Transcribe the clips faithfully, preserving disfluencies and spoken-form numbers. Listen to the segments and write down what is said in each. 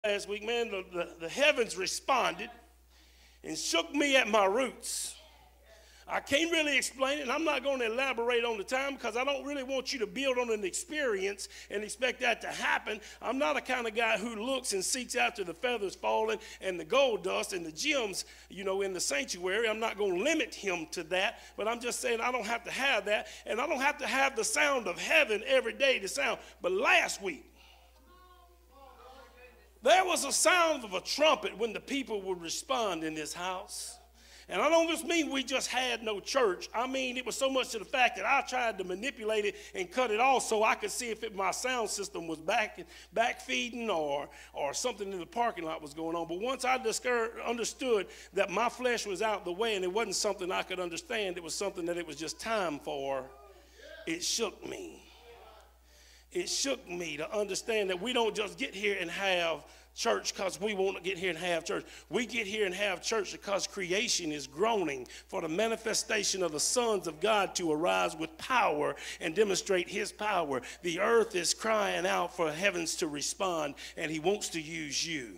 last week, man, the, the, the heavens responded and shook me at my roots. I can't really explain it, and I'm not going to elaborate on the time because I don't really want you to build on an experience and expect that to happen. I'm not a kind of guy who looks and seeks after the feathers falling and the gold dust and the gems, you know, in the sanctuary. I'm not going to limit him to that, but I'm just saying I don't have to have that, and I don't have to have the sound of heaven every day to sound. But last week, there was a sound of a trumpet when the people would respond in this house. And I don't just mean we just had no church. I mean it was so much to the fact that I tried to manipulate it and cut it off so I could see if it, my sound system was back, back feeding or, or something in the parking lot was going on. But once I understood that my flesh was out the way and it wasn't something I could understand, it was something that it was just time for, it shook me. It shook me to understand that we don't just get here and have church because we want to get here and have church. We get here and have church because creation is groaning for the manifestation of the sons of God to arise with power and demonstrate his power. The earth is crying out for heavens to respond, and he wants to use you.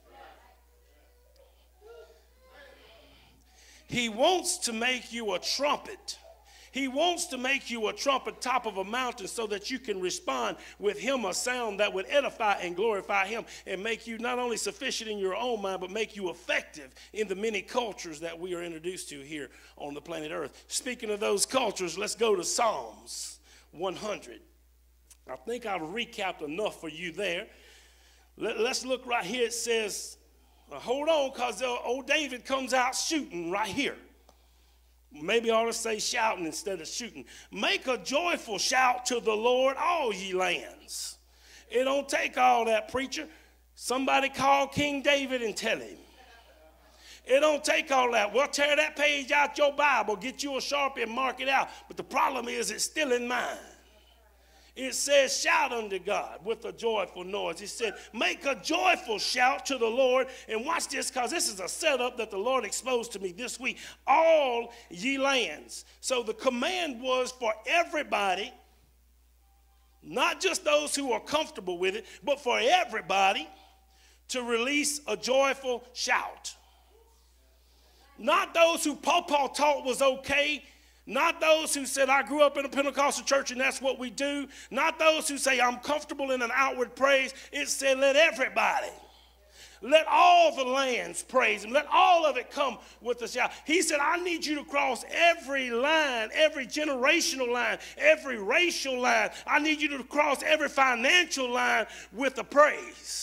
He wants to make you a trumpet. He wants to make you a trumpet top of a mountain so that you can respond with him a sound that would edify and glorify him and make you not only sufficient in your own mind, but make you effective in the many cultures that we are introduced to here on the planet Earth. Speaking of those cultures, let's go to Psalms one hundred. I think I've recapped enough for you there. Let, let's look right here. It says, hold on, because old David comes out shooting right here. Maybe I ought to say shouting instead of shooting. Make a joyful shout to the Lord, all ye lands. It don't take all that, preacher. Somebody call King David and tell him. It don't take all that. Well, tear that page out your Bible, get you a Sharpie and mark it out. But the problem is it's still in mine. It says, shout unto God with a joyful noise. It said, make a joyful shout to the Lord. And watch this, because this is a setup that the Lord exposed to me this week. All ye lands. So the command was for everybody, not just those who are comfortable with it, but for everybody to release a joyful shout. Not those who Pawpaw taught was okay. Not those who said, I grew up in a Pentecostal church and that's what we do. Not those who say, I'm comfortable in an outward praise. It said, let everybody, let all the lands praise him. Let all of it come with a shout. He said, I need you to cross every line, every generational line, every racial line. I need you to cross every financial line with a praise.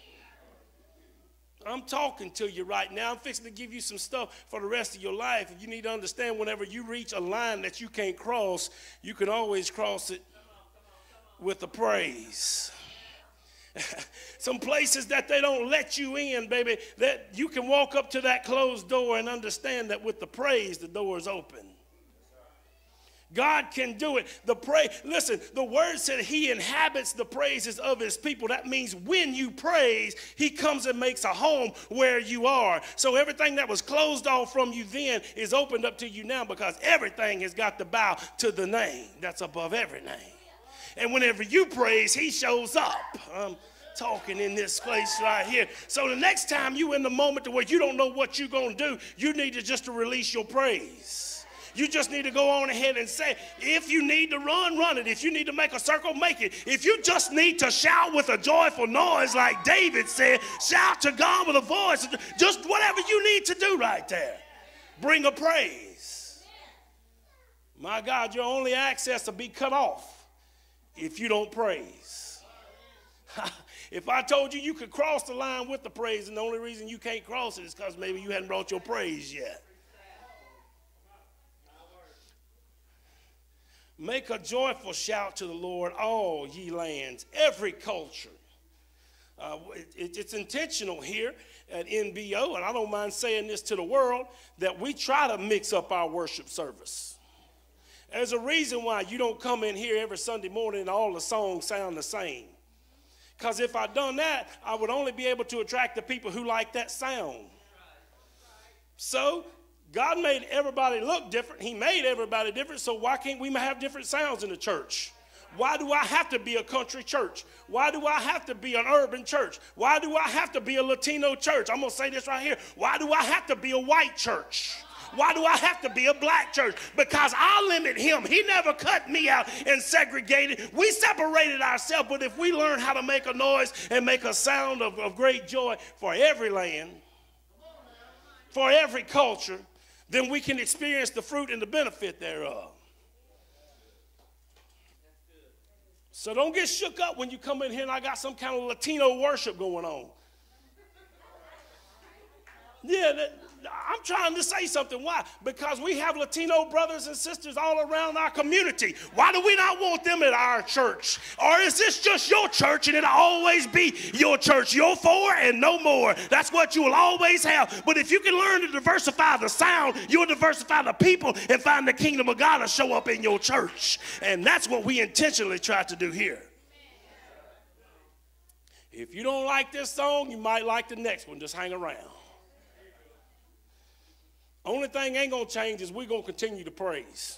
I'm talking to you right now. I'm fixing to give you some stuff for the rest of your life. If you need to understand, whenever you reach a line that you can't cross, you can always cross it with a praise. Some places that they don't let you in, baby, that you can walk up to that closed door and understand that with the praise, the door is open. God can do it. The pray, listen, the word said he inhabits the praises of his people. That means when you praise, he comes and makes a home where you are. So everything that was closed off from you then is opened up to you now, because everything has got to bow to the name that's above every name. And whenever you praise, he shows up. I'm talking in this place right here. So the next time you in the moment to where you don't know what you're going to do, you need to just to release your praise. You just need to go on ahead and say, if you need to run, run it. If you need to make a circle, make it. If you just need to shout with a joyful noise like David said, shout to God with a voice. Just whatever you need to do right there. Bring a praise. My God, your only access will be cut off if you don't praise. If I told you you could cross the line with the praise, and the only reason you can't cross it is because maybe you hadn't brought your praise yet. Make a joyful shout to the Lord, all ye lands, every culture. Uh, it, it's intentional here at N B O, and I don't mind saying this to the world, that we try to mix up our worship service. There's a reason why you don't come in here every Sunday morning and all the songs sound the same. Because if I'd done that, I would only be able to attract the people who like that sound. So God made everybody look different. He made everybody different, so why can't we have different sounds in the church? Why do I have to be a country church? Why do I have to be an urban church? Why do I have to be a Latino church? I'm going to say this right here. Why do I have to be a white church? Why do I have to be a black church? Because I limit him. He never cut me out and segregated. We separated ourselves, but if we learn how to make a noise and make a sound of, of great joy for every land, for every culture, then we can experience the fruit and the benefit thereof. So don't get shook up when you come in here and I got some kind of Latino worship going on. Yeah, that, I'm trying to say something. Why? Because we have Latino brothers and sisters all around our community. Why do we not want them at our church? Or is this just your church and it'll always be your church? Your four and no more. That's what you will always have. But if you can learn to diversify the sound, you'll diversify the people and find the kingdom of God to show up in your church. And that's what we intentionally try to do here. If you don't like this song, you might like the next one. Just hang around. Only thing ain't going to change is we're going to continue to praise.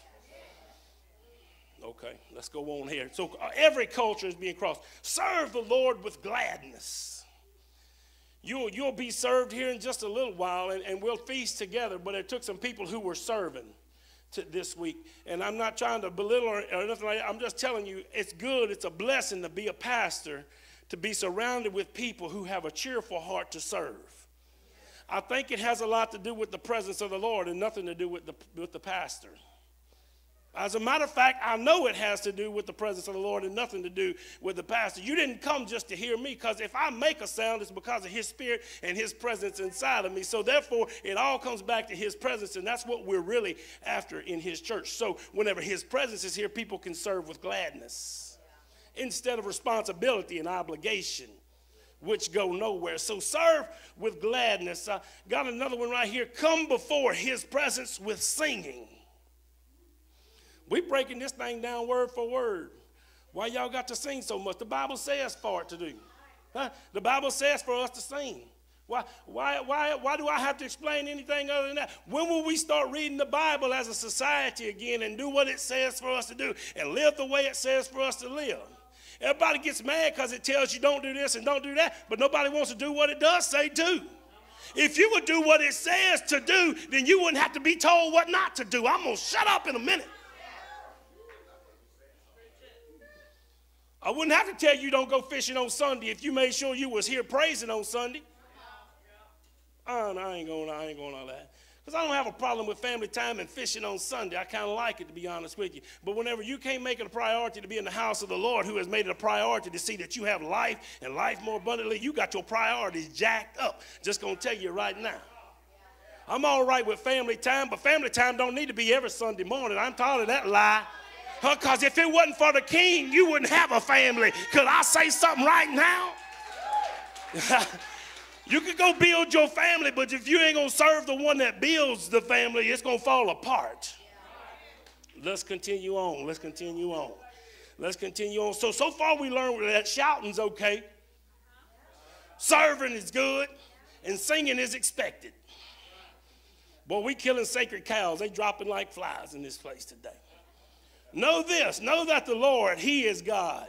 Okay, let's go on here. So uh, every culture is being crossed. Serve the Lord with gladness. You'll, you'll be served here in just a little while, and, and we'll feast together. But it took some people who were serving to this week. And I'm not trying to belittle or, or nothing like that. I'm just telling you, it's good. It's a blessing to be a pastor, to be surrounded with people who have a cheerful heart to serve. I think it has a lot to do with the presence of the Lord and nothing to do with the, with the pastor. As a matter of fact, I know it has to do with the presence of the Lord and nothing to do with the pastor. You didn't come just to hear me, because if I make a sound, it's because of his spirit and his presence inside of me. So therefore, it all comes back to his presence, and that's what we're really after in his church. So whenever his presence is here, people can serve with gladness instead of responsibility and obligation, which go nowhere. So serve with gladness. I got another one right here. Come before his presence with singing. We breaking this thing down word for word. Why y'all got to sing so much? The Bible says for it to do. Huh? The Bible says for us to sing. Why, why, why, why do I have to explain anything other than that? When will we start reading the Bible as a society again and do what it says for us to do and live the way it says for us to live? Everybody gets mad because it tells you don't do this and don't do that, but nobody wants to do what it does say do. If you would do what it says to do, then you wouldn't have to be told what not to do. I'm going to shut up in a minute. I wouldn't have to tell you don't go fishing on Sunday if you made sure you was here praising on Sunday. Oh, no, I ain't going, I ain't going all that. Because I don't have a problem with family time and fishing on Sunday. I kind of like it, to be honest with you. But whenever you can't make it a priority to be in the house of the Lord, who has made it a priority to see that you have life and life more abundantly, you got your priorities jacked up. Just going to tell you right now. I'm all right with family time, but family time don't need to be every Sunday morning. I'm tired of that lie. Because if it wasn't for the king, you wouldn't have a family. Could I say something right now? You can go build your family, but if you ain't going to serve the one that builds the family, it's going to fall apart. Let's continue on. Let's continue on. Let's continue on. So, so far we learned that shouting's okay. Serving is good. And singing is expected. Boy, we killing sacred cows. They dropping like flies in this place today. Know this. Know that the Lord, he is God.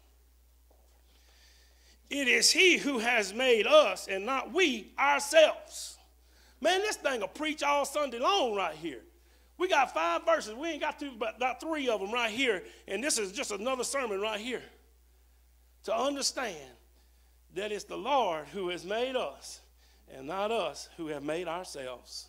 It is he who has made us and not we ourselves. Man, this thing will preach all Sunday long right here. We got five verses. We ain't got two, but about three of them right here. And this is just another sermon right here. To understand that it's the Lord who has made us and not us who have made ourselves.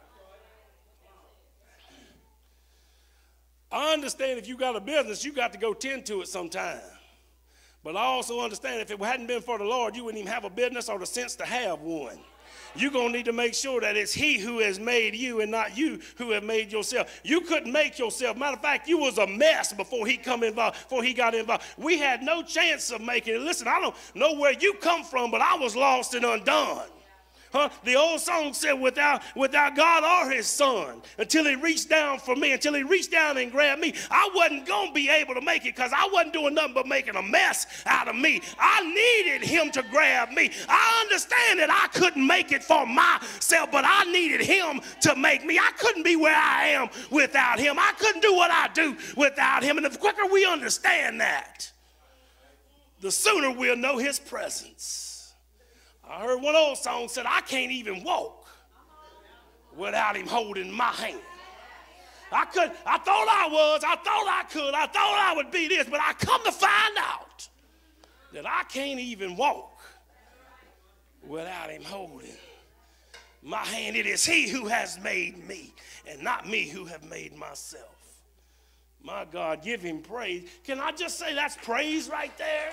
I understand if you got a business, you got to go tend to it sometime. But I also understand if it hadn't been for the Lord, you wouldn't even have a business or the sense to have one. You're going to need to make sure that it's he who has made you and not you who have made yourself. You couldn't make yourself. Matter of fact, you was a mess before he come involved, before he got involved. We had no chance of making it. Listen, I don't know where you come from, but I was lost and undone. Huh? The old song said, without, without God or his son, until he reached down for me, until he reached down and grabbed me, I wasn't going to be able to make it because I wasn't doing nothing but making a mess out of me. I needed him to grab me. I understand that I couldn't make it for myself, but I needed him to make me. I couldn't be where I am without him. I couldn't do what I do without him. And the quicker we understand that, the sooner we'll know his presence. I heard one old song said, I can't even walk without him holding my hand. I could, I thought I was, I thought I could, I thought I would be this, but I come to find out that I can't even walk without him holding my hand. It is he who has made me and not me who have made myself. My God, give him praise. Can I just say that's praise right there?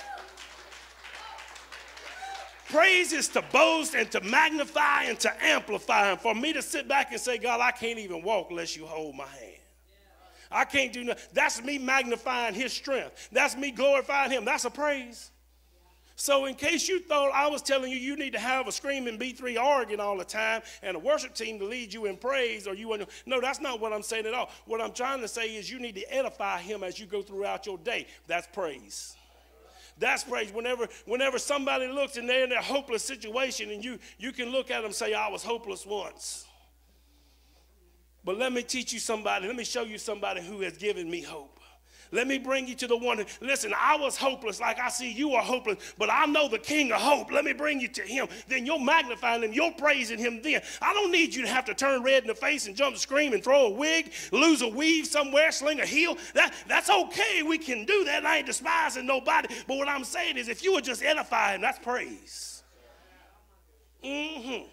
Praise is to boast and to magnify and to amplify. And for me to sit back and say, God, I can't even walk unless you hold my hand. I can't do nothing. That's me magnifying his strength. That's me glorifying him. That's a praise. So in case you thought I was telling you you need to have a screaming B three organ all the time and a worship team to lead you in praise, or you want to, no, that's not what I'm saying at all. What I'm trying to say is you need to edify him as you go throughout your day. That's praise. That's praise. Whenever, whenever somebody looks and they're in a hopeless situation and you, you can look at them and say, I was hopeless once. But let me teach you somebody. Let me show you somebody who has given me hope. Let me bring you to the one. Listen, I was hopeless like I see you are hopeless, but I know the King of hope. Let me bring you to him. Then you're magnifying him. You're praising him then. I don't need you to have to turn red in the face and jump, scream, and throw a wig, lose a weave somewhere, sling a heel. That, that's okay. We can do that. I ain't despising nobody. But what I'm saying is if you would just edify him, that's praise. Mm-hmm.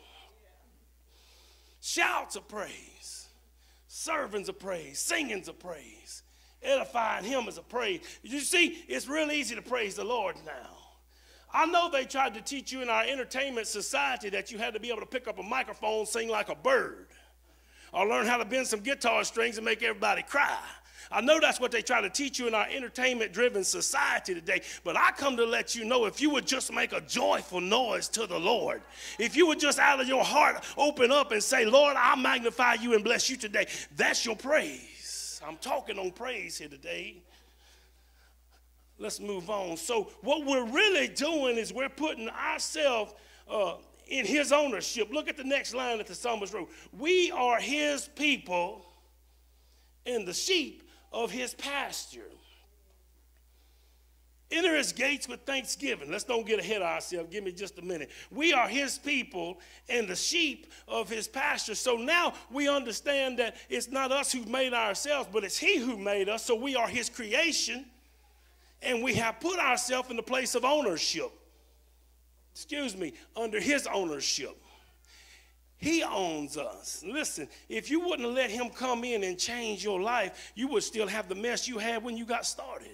Shouts of praise. Servants of praise. Singings of praise. Edifying him is a praise. You see, it's real easy to praise the Lord now. I know they tried to teach you in our entertainment society that you had to be able to pick up a microphone, sing like a bird, or learn how to bend some guitar strings and make everybody cry. I know that's what they try to teach you in our entertainment-driven society today, but I come to let you know if you would just make a joyful noise to the Lord, if you would just out of your heart open up and say, Lord, I magnify you and bless you today, that's your praise. I'm talking on praise here today. Let's move on. So what we're really doing is we're putting ourselves uh, in his ownership. Look at the next line that the psalmist wrote. We are his people and the sheep of his pasture. Enter his gates with thanksgiving. Let's don't get ahead of ourselves. Give me just a minute. We are his people and the sheep of his pasture. So now we understand that it's not us who made ourselves, but it's he who made us. So we are his creation, and we have put ourselves in the place of ownership. Excuse me, under his ownership. He owns us. Listen, if you wouldn't have let him come in and change your life, you would still have the mess you had when you got started.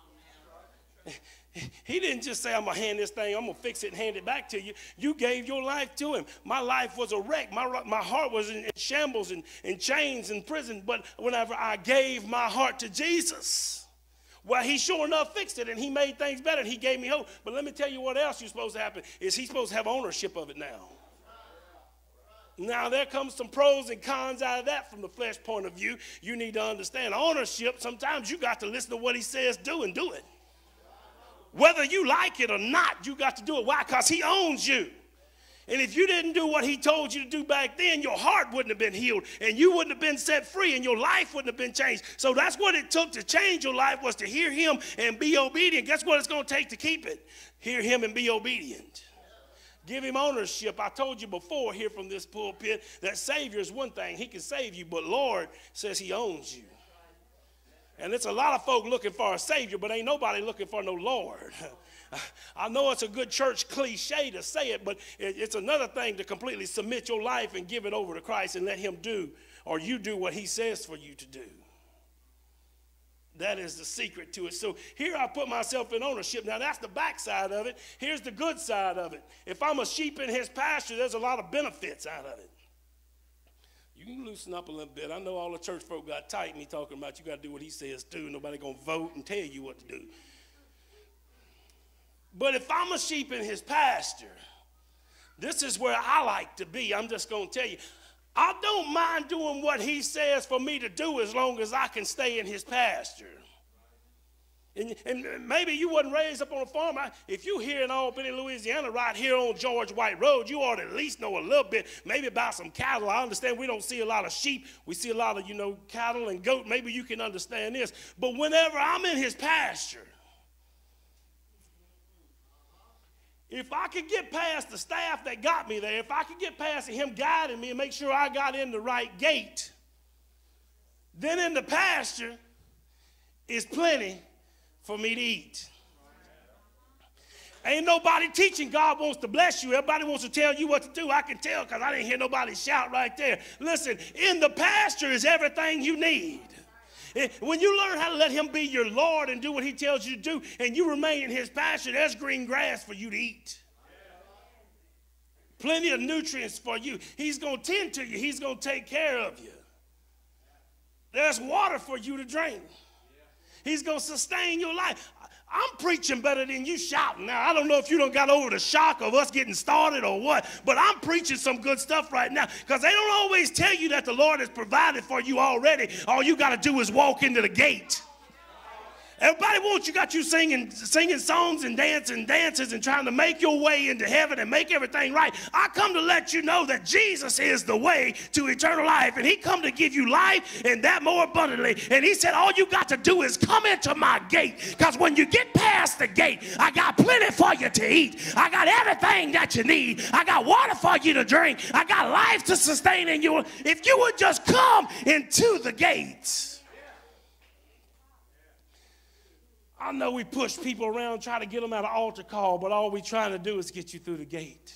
He didn't just say, I'm going to hand this thing, I'm going to fix it and hand it back to you. You gave your life to him. My life was a wreck. My, my heart was in, in shambles and in chains and prison. But whenever I gave my heart to Jesus, well, he sure enough fixed it, and he made things better, and he gave me hope. But let me tell you what else you're supposed to happen is he's supposed to have ownership of it now. Now, there comes some pros and cons out of that from the flesh point of view. You need to understand ownership. Sometimes you got to listen to what he says do and do it. Whether you like it or not, you got to do it. Why? Because he owns you. And if you didn't do what he told you to do back then, your heart wouldn't have been healed, and you wouldn't have been set free, and your life wouldn't have been changed. So that's what it took to change your life, was to hear him and be obedient. Guess what it's going to take to keep it? Hear him and be obedient. Give him ownership. I told you before here from this pulpit that Savior is one thing. He can save you, but Lord says he owns you. And it's a lot of folk looking for a Savior, but ain't nobody looking for no Lord. I know it's a good church cliche to say it, but it's another thing to completely submit your life and give it over to Christ and let him do, or you do what he says for you to do. That is the secret to it. So here I put myself in ownership. Now that's the backside of it. Here's the good side of it. If I'm a sheep in his pasture, there's a lot of benefits out of it. You can loosen up a little bit. I know all the church folk got tight and he talking about you got to do what he says do. Nobody going to vote and tell you what to do. But if I'm a sheep in his pasture, This is where I like to be. I'm just going to tell you. I don't mind doing what he says for me to do as long as I can stay in his pasture. And, and maybe you wasn't raised up on a farm. I, if you're here in Albany, Louisiana, right here on George White Road, you ought to at least know a little bit, maybe about some cattle. I understand we don't see a lot of sheep. We see a lot of, you know, cattle and goat. Maybe you can understand this. But whenever I'm in his pasture, if I could get past the staff that got me there, if I could get past him guiding me and make sure I got in the right gate, then in the pasture is plenty for me to eat. Ain't nobody teaching God wants to bless you. Everybody wants to tell you what to do. I can tell because I didn't hear nobody shout right there. Listen, in the pasture is everything you need. When you learn how to let him be your Lord and do what he tells you to do, and you remain in his pasture, there's green grass for you to eat. Plenty of nutrients for you. He's going to tend to you. He's going to take care of you. There's water for you to drink. He's going to sustain your life. I'm preaching better than you shouting. Now, I don't know if you done got over the shock of us getting started or what, but I'm preaching some good stuff right now because they don't always tell you that the Lord has provided for you already. All you got to do is walk into the gate. Everybody wants you, got you singing, singing songs and dancing dances and trying to make your way into heaven and make everything right. I come to let you know that Jesus is the way to eternal life, and he come to give you life and that more abundantly. And he said, all you got to do is come into my gate, because when you get past the gate, I got plenty for you to eat. I got everything that you need. I got water for you to drink. I got life to sustain in you. If you would just come into the gates. I know we push people around, try to get them out of altar call, but all we're trying to do is get you through the gate.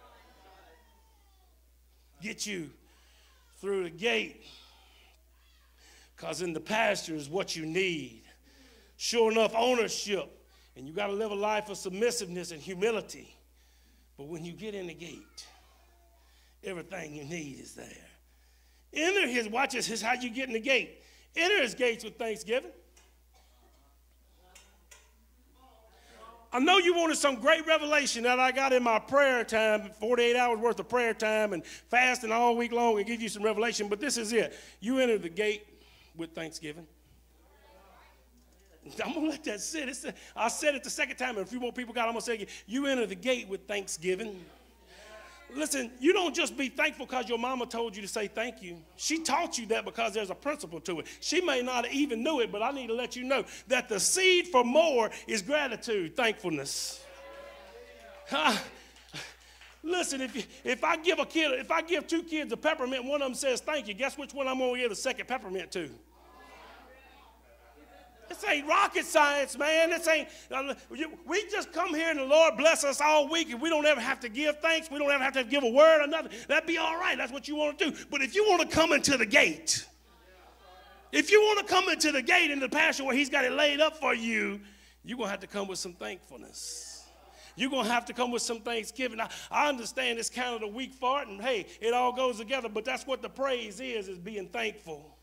Get you through the gate. Because in the pasture is what you need. Sure enough, ownership. And you got to live a life of submissiveness and humility. But when you get in the gate, everything you need is there. Enter his, watch this, this is how you get in the gate. Enter his gates with thanksgiving. I know you wanted some great revelation that I got in my prayer time, forty-eight hours worth of prayer time and fasting all week long and give you some revelation, but this is it. You enter the gate with thanksgiving. I'm going to let that sit. It's a, I said it the second time, and if you want people, God, I'm going to say it again. You enter the gate with thanksgiving. Listen, you don't just be thankful because your mama told you to say thank you. She taught you that because there's a principle to it. She may not even know it, but I need to let you know that the seed for more is gratitude, thankfulness. Huh? Listen, if, you, if I give a kid, if I give two kids a peppermint, and one of them says thank you, guess which one I'm going to give the second peppermint to? This ain't rocket science, man. This ain't, uh, we just come here and the Lord bless us all week and we don't ever have to give thanks. We don't ever have to give a word or nothing. That'd be all right. That's what you want to do. But if you want to come into the gate, if you want to come into the gate in the pasture where he's got it laid up for you, you're going to have to come with some thankfulness. You're going to have to come with some thanksgiving. I, I understand it's kind of the weak part, and hey, it all goes together, but that's what the praise is, is being thankful.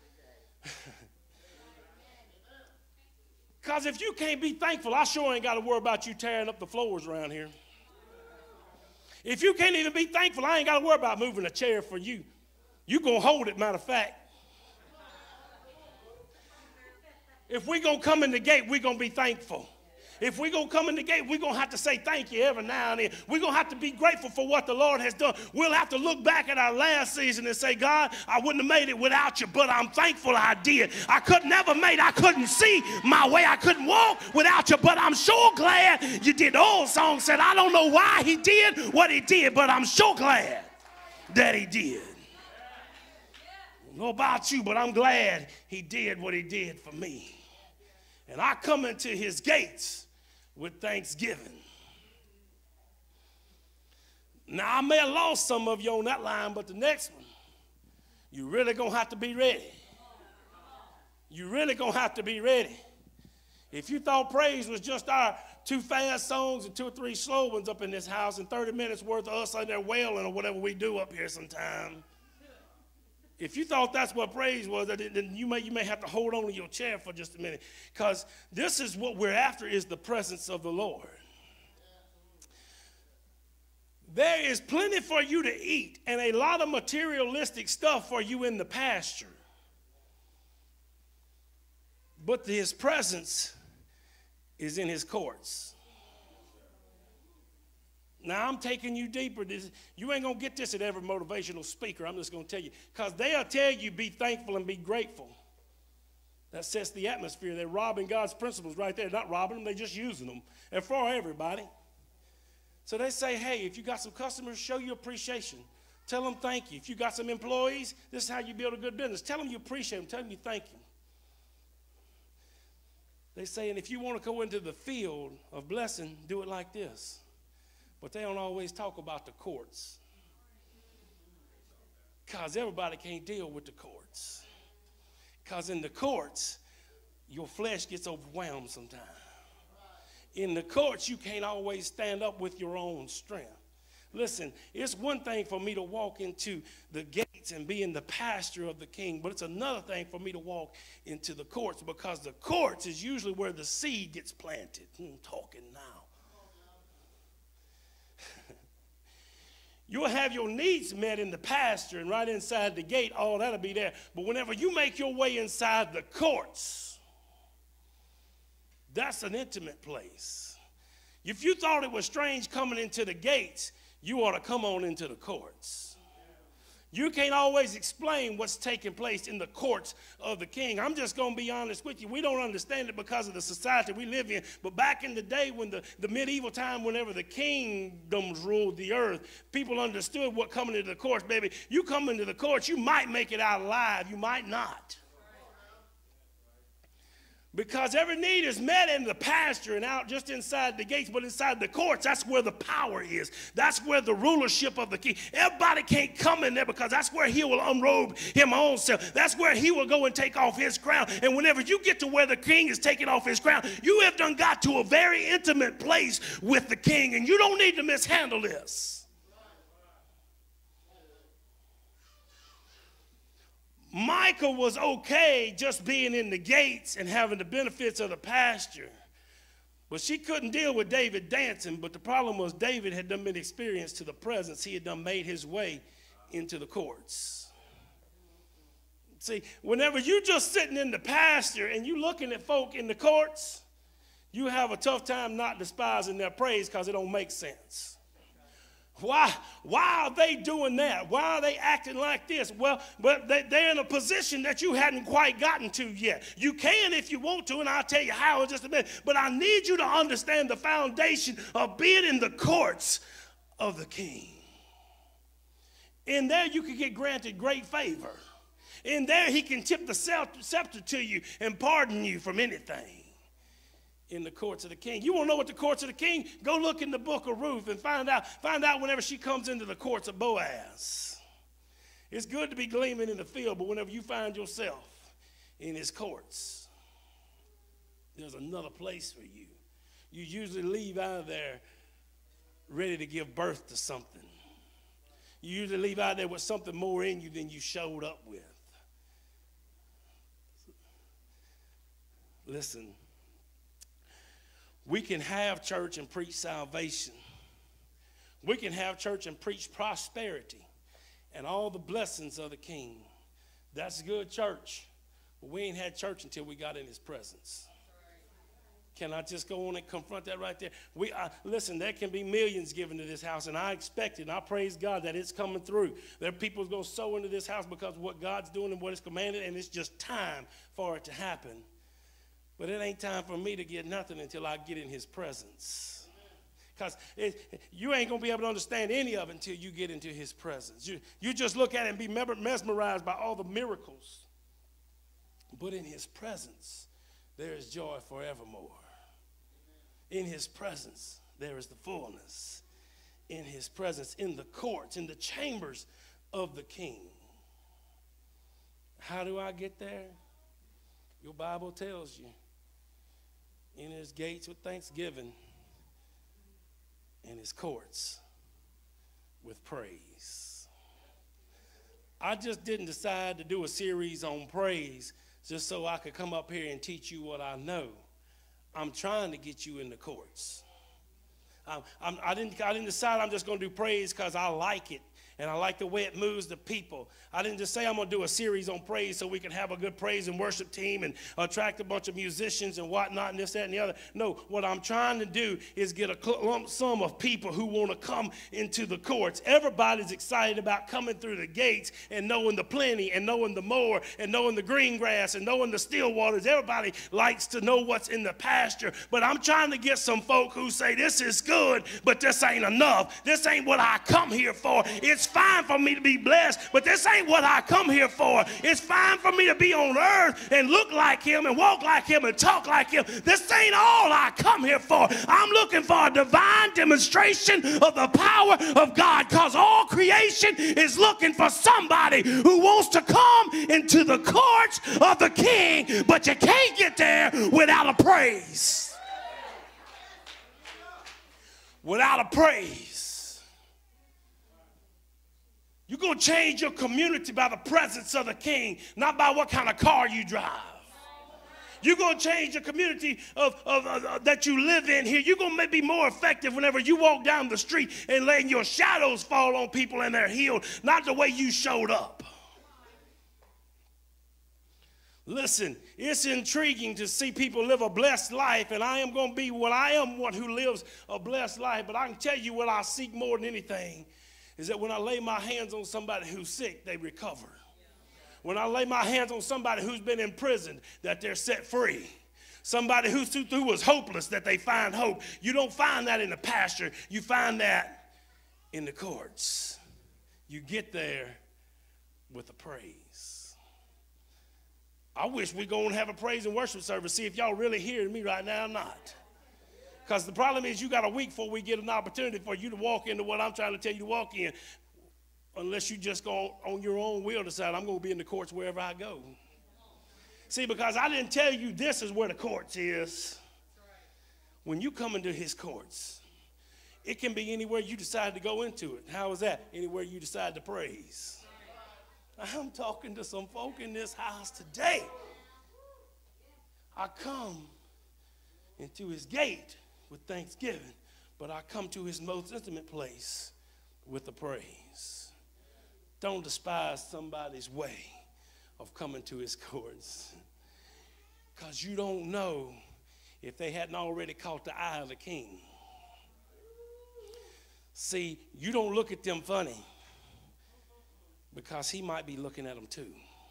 Because if you can't be thankful, I sure ain't got to worry about you tearing up the floors around here. If you can't even be thankful, I ain't got to worry about moving a chair for you. You're going to hold it, matter of fact. If we're going to come in the gate, we're going to be thankful. If we're going to come in the gate, we're going to have to say thank you every now and then. We're going to have to be grateful for what the Lord has done. We'll have to look back at our last season and say, God, I wouldn't have made it without you, but I'm thankful I did. I could never made, I couldn't see my way. I couldn't walk without you, but I'm sure glad you did. The old song said, I don't know why he did what he did, but I'm sure glad that he did. I don't know about you, but I'm glad he did what he did for me. And I come into his gates with thanksgiving. Now, I may have lost some of you on that line, but the next one, you really going to have to be ready. You really going to have to be ready. If you thought praise was just our two fast songs and two or three slow ones up in this house and thirty minutes worth of us in there wailing or whatever we do up here sometime, if you thought that's what praise was, then you may, you may have to hold on to your chair for just a minute, because this is what we're after, is the presence of the Lord. There is plenty for you to eat and a lot of materialistic stuff for you in the pasture. But his presence is in his courts. Now, I'm taking you deeper. This, you ain't going to get this at every motivational speaker. I'm just going to tell you. Because they'll tell you be thankful and be grateful. That sets the atmosphere. They're robbing God's principles right there. Not robbing them, they're just using them. And for everybody. So they say, hey, if you got some customers, show your appreciation. Tell them thank you. If you got some employees, this is how you build a good business. Tell them you appreciate them. Tell them you thank you. They say, and if you want to go into the field of blessing, do it like this. But they don't always talk about the courts. Because everybody can't deal with the courts. Because in the courts, your flesh gets overwhelmed sometimes. In the courts, you can't always stand up with your own strength. Listen, it's one thing for me to walk into the gates and be in the pasture of the king, but it's another thing for me to walk into the courts, because the courts is usually where the seed gets planted. I'm talking now. You'll have your needs met in the pasture and right inside the gate, all that'll be there. But whenever you make your way inside the courts, that's an intimate place. If you thought it was strange coming into the gates, you ought to come on into the courts. You can't always explain what's taking place in the courts of the king. I'm just going to be honest with you. We don't understand it because of the society we live in. But back in the day, when the, the medieval time, whenever the kingdoms ruled the earth, people understood what coming into the courts, baby. You come into the courts, you might make it out alive. You might not. Because every need is met in the pasture and out just inside the gates, but inside the courts, that's where the power is. That's where the rulership of the king. Everybody can't come in there because that's where he will unrobe him own self. That's where he will go and take off his crown. And whenever you get to where the king is taking off his crown, you have done got to a very intimate place with the king, and you don't need to mishandle this. Michal was okay just being in the gates and having the benefits of the pasture. But she couldn't deal with David dancing. But the problem was David had done been experienced to the presence. He had done made his way into the courts. See, whenever you're just sitting in the pasture and you're looking at folk in the courts, you have a tough time not despising their praise because it don't make sense. Why, why are they doing that? Why are they acting like this? Well, but they, they're in a position that you hadn't quite gotten to yet. You can if you want to, and I'll tell you how in just a minute. But I need you to understand the foundation of being in the courts of the king. In there, you can get granted great favor. In there, he can tip the scepter to you and pardon you from anything. In the courts of the king. You want to know what the courts of the king? Go look in the book of Ruth and find out, find out whenever she comes into the courts of Boaz. It's good to be gleaming in the field, but whenever you find yourself in his courts, there's another place for you. You usually leave out of there ready to give birth to something. You usually leave out of there with something more in you than you showed up with. Listen. We can have church and preach salvation. We can have church and preach prosperity and all the blessings of the king. That's good church. But we ain't had church until we got in his presence. Can I just go on and confront that right there? We uh, listen, there can be millions given to this house, and I expect it, and I praise God that it's coming through. There are people who's going to sow into this house because of what God's doing and what it's commanded, and it's just time for it to happen. But it ain't time for me to get nothing until I get in his presence. Because you ain't going to be able to understand any of it until you get into his presence. You, you just look at it and be mesmerized by all the miracles. But in his presence, there is joy forevermore. In his presence, there is the fullness. In his presence, in the courts, in the chambers of the king. How do I get there? Your Bible tells you. In his gates with thanksgiving, in his courts with praise. I just didn't decide to do a series on praise just so I could come up here and teach you what I know. I'm trying to get you in the courts. I'm, I'm, I, didn't, I didn't decide I'm just going to do praise because I like it. And I like the way it moves the people. I didn't just say I'm going to do a series on praise so we can have a good praise and worship team and attract a bunch of musicians and whatnot and this, that, and the other. No, what I'm trying to do is get a lump sum of people who want to come into the courts. Everybody's excited about coming through the gates and knowing the plenty and knowing the more and knowing the green grass and knowing the still waters. Everybody likes to know what's in the pasture. But I'm trying to get some folk who say this is good, but this ain't enough. This ain't what I come here for. It's It's fine for me to be blessed, but this ain't what I come here for. It's fine for me to be on earth and look like him and walk like him and talk like him. This ain't all I come here for. I'm looking for a divine demonstration of the power of God, because all creation is looking for somebody who wants to come into the courts of the King, but you can't get there without a praise. Without a praise. You're going to change your community by the presence of the King, not by what kind of car you drive. You're going to change the community of, of, of, of that you live in here. You're going to be more effective whenever you walk down the street and letting your shadows fall on people and they're healed, not the way you showed up. Listen, it's intriguing to see people live a blessed life, and I am going to be what I am one who lives a blessed life, but I can tell you what I seek more than anything is that when I lay my hands on somebody who's sick, they recover. When I lay my hands on somebody who's been imprisoned, that they're set free. Somebody who's, who was hopeless, that they find hope. You don't find that in the pasture. You find that in the courts. You get there with a praise. I wish we'd go and have a praise and worship service. See if y'all really hearing me right now or not. Because the problem is you got a week before we get an opportunity for you to walk into what I'm trying to tell you to walk in. Unless you just go on your own will decide I'm going to be in the courts wherever I go. See, because I didn't tell you this is where the courts is. When you come into his courts, it can be anywhere you decide to go into it. How is that? Anywhere you decide to praise. I'm talking to some folk in this house today. I come into his gate with thanksgiving, but I come to his most intimate place with the praise. Don't despise somebody's way of coming to his courts, because you don't know if they hadn't already caught the eye of the King. See, you don't look at them funny, because he might be looking at them too.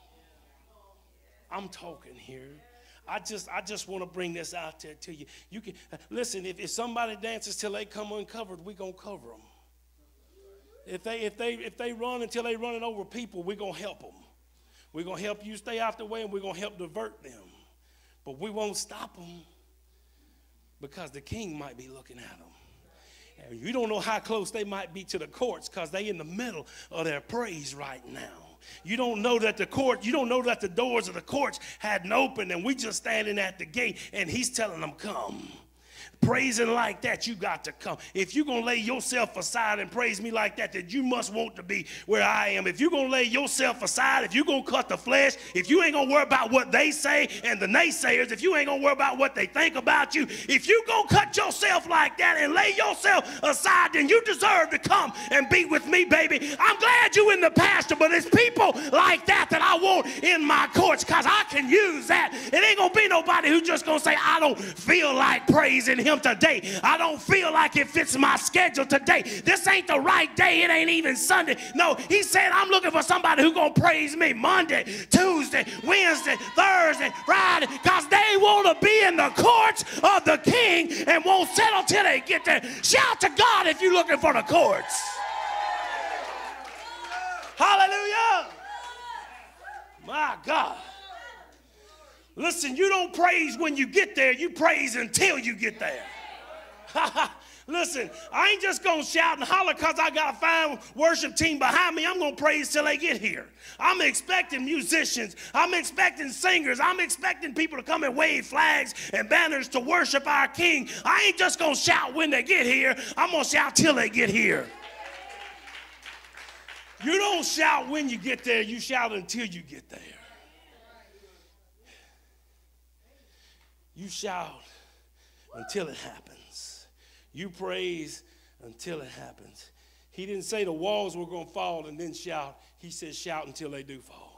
I'm talking here. I just I just want to bring this out there to you. You can uh, listen, if, if somebody dances till they come uncovered, we're going to cover them. If they if they if they run until they running over people, we're going to help them. We're going to help you stay out the way, and we're going to help divert them. But we won't stop them, because the King might be looking at them. And you don't know how close they might be to the courts, because they in the middle of their praise right now. You don't know that the court, you don't know that the doors of the courts hadn't opened, and we just standing at the gate, and he's telling them, come. Praising like that, you got to come. If you're going to lay yourself aside and praise me like that, that you must want to be where I am. If you're going to lay yourself aside, if you're going to cut the flesh, if you ain't going to worry about what they say and the naysayers, if you ain't going to worry about what they think about you, if you're going to cut yourself like that and lay yourself aside, then you deserve to come and be with me, baby. I'm glad you in the pasture, but it's people like that that I want in my courts, because I can use that. It ain't going to be nobody who's just going to say, I don't feel like praising him today. I don't feel like it fits my schedule today. This ain't the right day. It ain't even Sunday. No, he said, I'm looking for somebody who's going to praise me Monday, Tuesday, Wednesday, Thursday, Friday, because they want to be in the courts of the King and won't settle till they get there. Shout to God if you're looking for the courts. Hallelujah. My God. Listen, you don't praise when you get there. You praise until you get there. Listen, I ain't just going to shout and holler because I got a fine worship team behind me. I'm going to praise till they get here. I'm expecting musicians. I'm expecting singers. I'm expecting people to come and wave flags and banners to worship our King. I ain't just going to shout when they get here. I'm going to shout till they get here. You don't shout when you get there. You shout until you get there. You shout until it happens. You praise until it happens. He didn't say the walls were going to fall and then shout. He said shout until they do fall.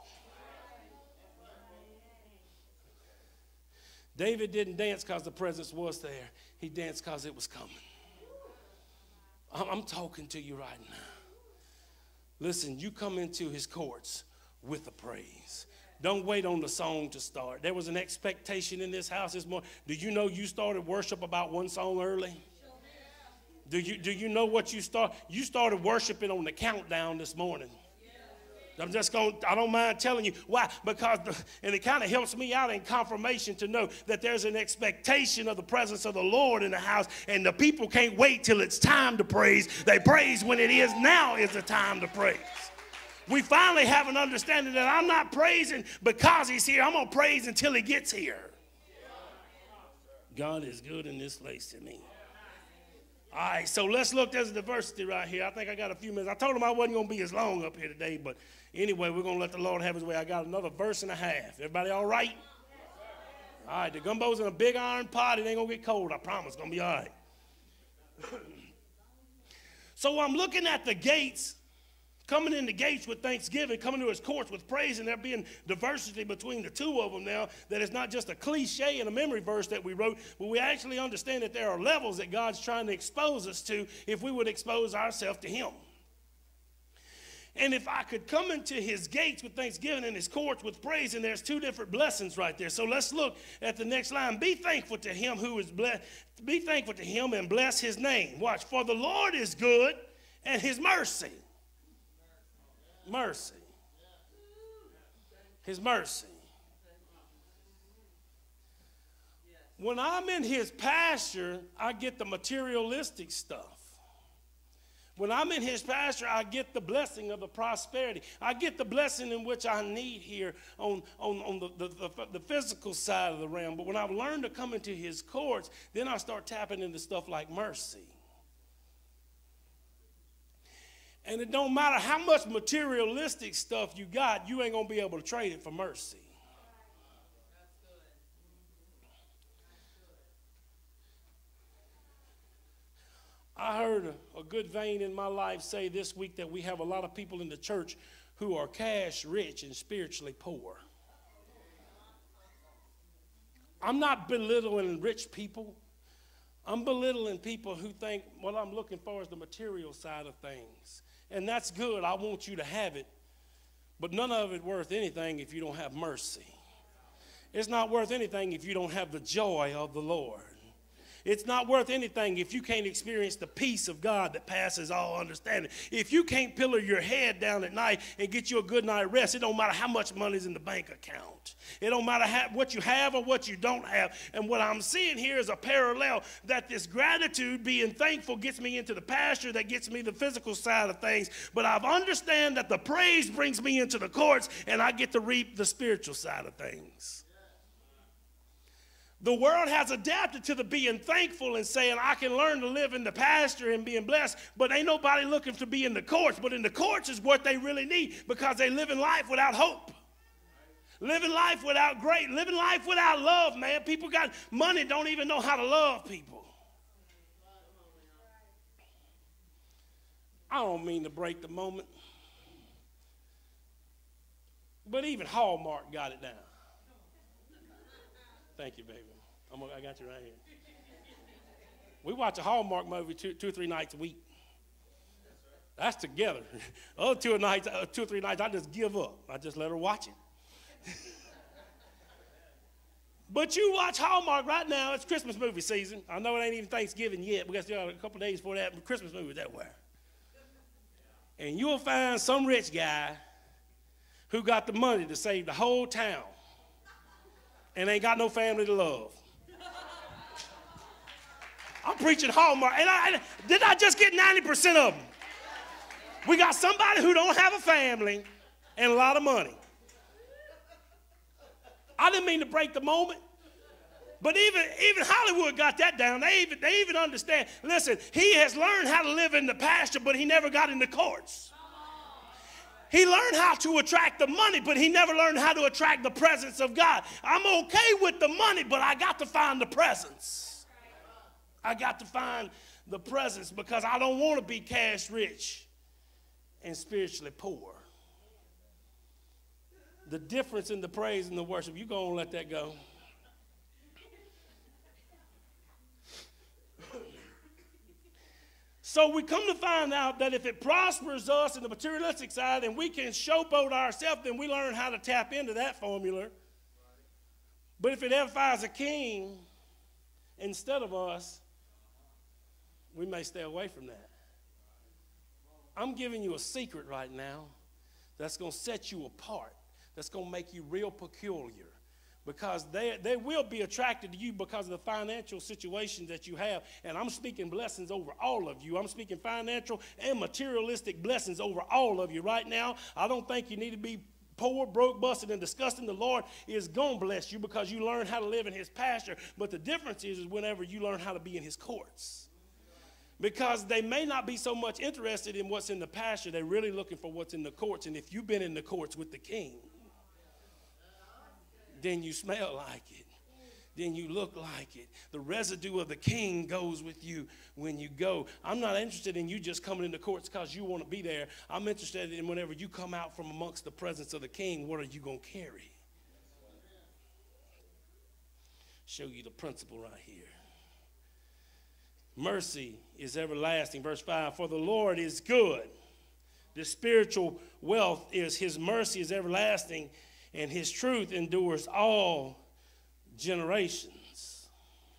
David didn't dance because the presence was there. He danced because it was coming. I'm, I'm talking to you right now. Listen, you come into his courts with the praise. Don't wait on the song to start. There was an expectation in this house this morning. Do you know you started worship about one song early? Do you, do you know what you start? You started worshiping on the countdown this morning. I'm just going, I don't mind telling you why, because, the, and it kind of helps me out in confirmation to know that there's an expectation of the presence of the Lord in the house, and the people can't wait till it's time to praise. They praise when it is now is the time to praise. We finally have an understanding that I'm not praising because he's here. I'm going to praise until he gets here. God is good in this place to me. All right, so let's look. There's a diversity right here. I think I got a few minutes. I told him I wasn't going to be as long up here today, but anyway, we're going to let the Lord have his way. I got another verse and a half. Everybody all right? All right, the gumbo's in a big iron pot. It ain't going to get cold. I promise. It's going to be all right. So I'm looking at the gates, coming in the gates with thanksgiving, coming to his courts with praise, and there being diversity between the two of them now, that it's not just a cliche and a memory verse that we wrote, but we actually understand that there are levels that God's trying to expose us to if we would expose ourselves to him. And if I could come into his gates with thanksgiving and his courts with praise, and there's two different blessings right there. So let's look at the next line. Be thankful to him who is blessed. Be thankful to him and bless his name. Watch. For the Lord is good, and his mercy. Mercy. His mercy. When I'm in his pasture, I get the materialistic stuff. When I'm in his pasture, I get the blessing of the prosperity. I get the blessing in which I need here on, on, on the, the, the, the physical side of the realm. But when I've learned to come into his courts, then I start tapping into stuff like mercy. And it don't matter how much materialistic stuff you got, you ain't going to be able to trade it for mercy. I heard a, a good vein in my life say this week that we have a lot of people in the church who are cash rich and spiritually poor. I'm not belittling rich people. I'm belittling people who think what I'm looking for is the material side of things. And that's good. I want you to have it. But none of it worth anything if you don't have mercy. It's not worth anything if you don't have the joy of the Lord. It's not worth anything if you can't experience the peace of God that passes all understanding. If you can't pillar your head down at night and get you a good night rest, it don't matter how much money's in the bank account. It don't matter how, what you have or what you don't have. And what I'm seeing here is a parallel that this gratitude, being thankful, gets me into the pasture, that gets me the physical side of things. But I understand that the praise brings me into the courts, and I get to reap the spiritual side of things. The world has adapted to the being thankful and saying, I can learn to live in the pasture and being blessed, but ain't nobody looking to be in the courts. But in the courts is what they really need, because they live in life without hope. Living life without grace. Living life without love, man. People got money, don't even know how to love people. I don't mean to break the moment, but even Hallmark got it down. Thank you, baby. I'm, I got you right here. We watch a Hallmark movie two, two or three nights a week. That's together. Other two nights, uh, two or three nights, I just give up. I just let her watch it. But you watch Hallmark right now. It's Christmas movie season. I know it ain't even Thanksgiving yet. We got still a couple days before that. But Christmas movies that way. And you'll find some rich guy who got the money to save the whole town and ain't got no family to love. I'm preaching Hallmark. And I, and did I just get ninety percent of them? We got somebody who don't have a family and a lot of money. I didn't mean to break the moment. But even, even Hollywood got that down. They even, they even understand. Listen, he has learned how to live in the pasture, but he never got in the courts. He learned how to attract the money, but he never learned how to attract the presence of God. I'm okay with the money, but I got to find the presence. I got to find the presence, because I don't want to be cash rich and spiritually poor. The difference in the praise and the worship, you go and let that go. So we come to find out that if it prospers us in the materialistic side and we can showboat ourselves, then we learn how to tap into that formula. But if it edifies a king instead of us, we may stay away from that. I'm giving you a secret right now that's going to set you apart, that's going to make you real peculiar. Because they, they will be attracted to you because of the financial situation that you have. And I'm speaking blessings over all of you. I'm speaking financial and materialistic blessings over all of you right now. I don't think you need to be poor, broke, busted, and disgusting. The Lord is going to bless you because you learn how to live in his pasture. But the difference is, is whenever you learn how to be in his courts. Because they may not be so much interested in what's in the pasture. They're really looking for what's in the courts. And if you've been in the courts with the king, then you smell like it. Then you look like it. The residue of the king goes with you when you go. I'm not interested in you just coming into courts because you want to be there. I'm interested in whenever you come out from amongst the presence of the king, what are you going to carry? Show you the principle right here. Mercy is everlasting. Verse five, for the Lord is good. The spiritual wealth is his mercy is everlasting, and his truth endures all generations.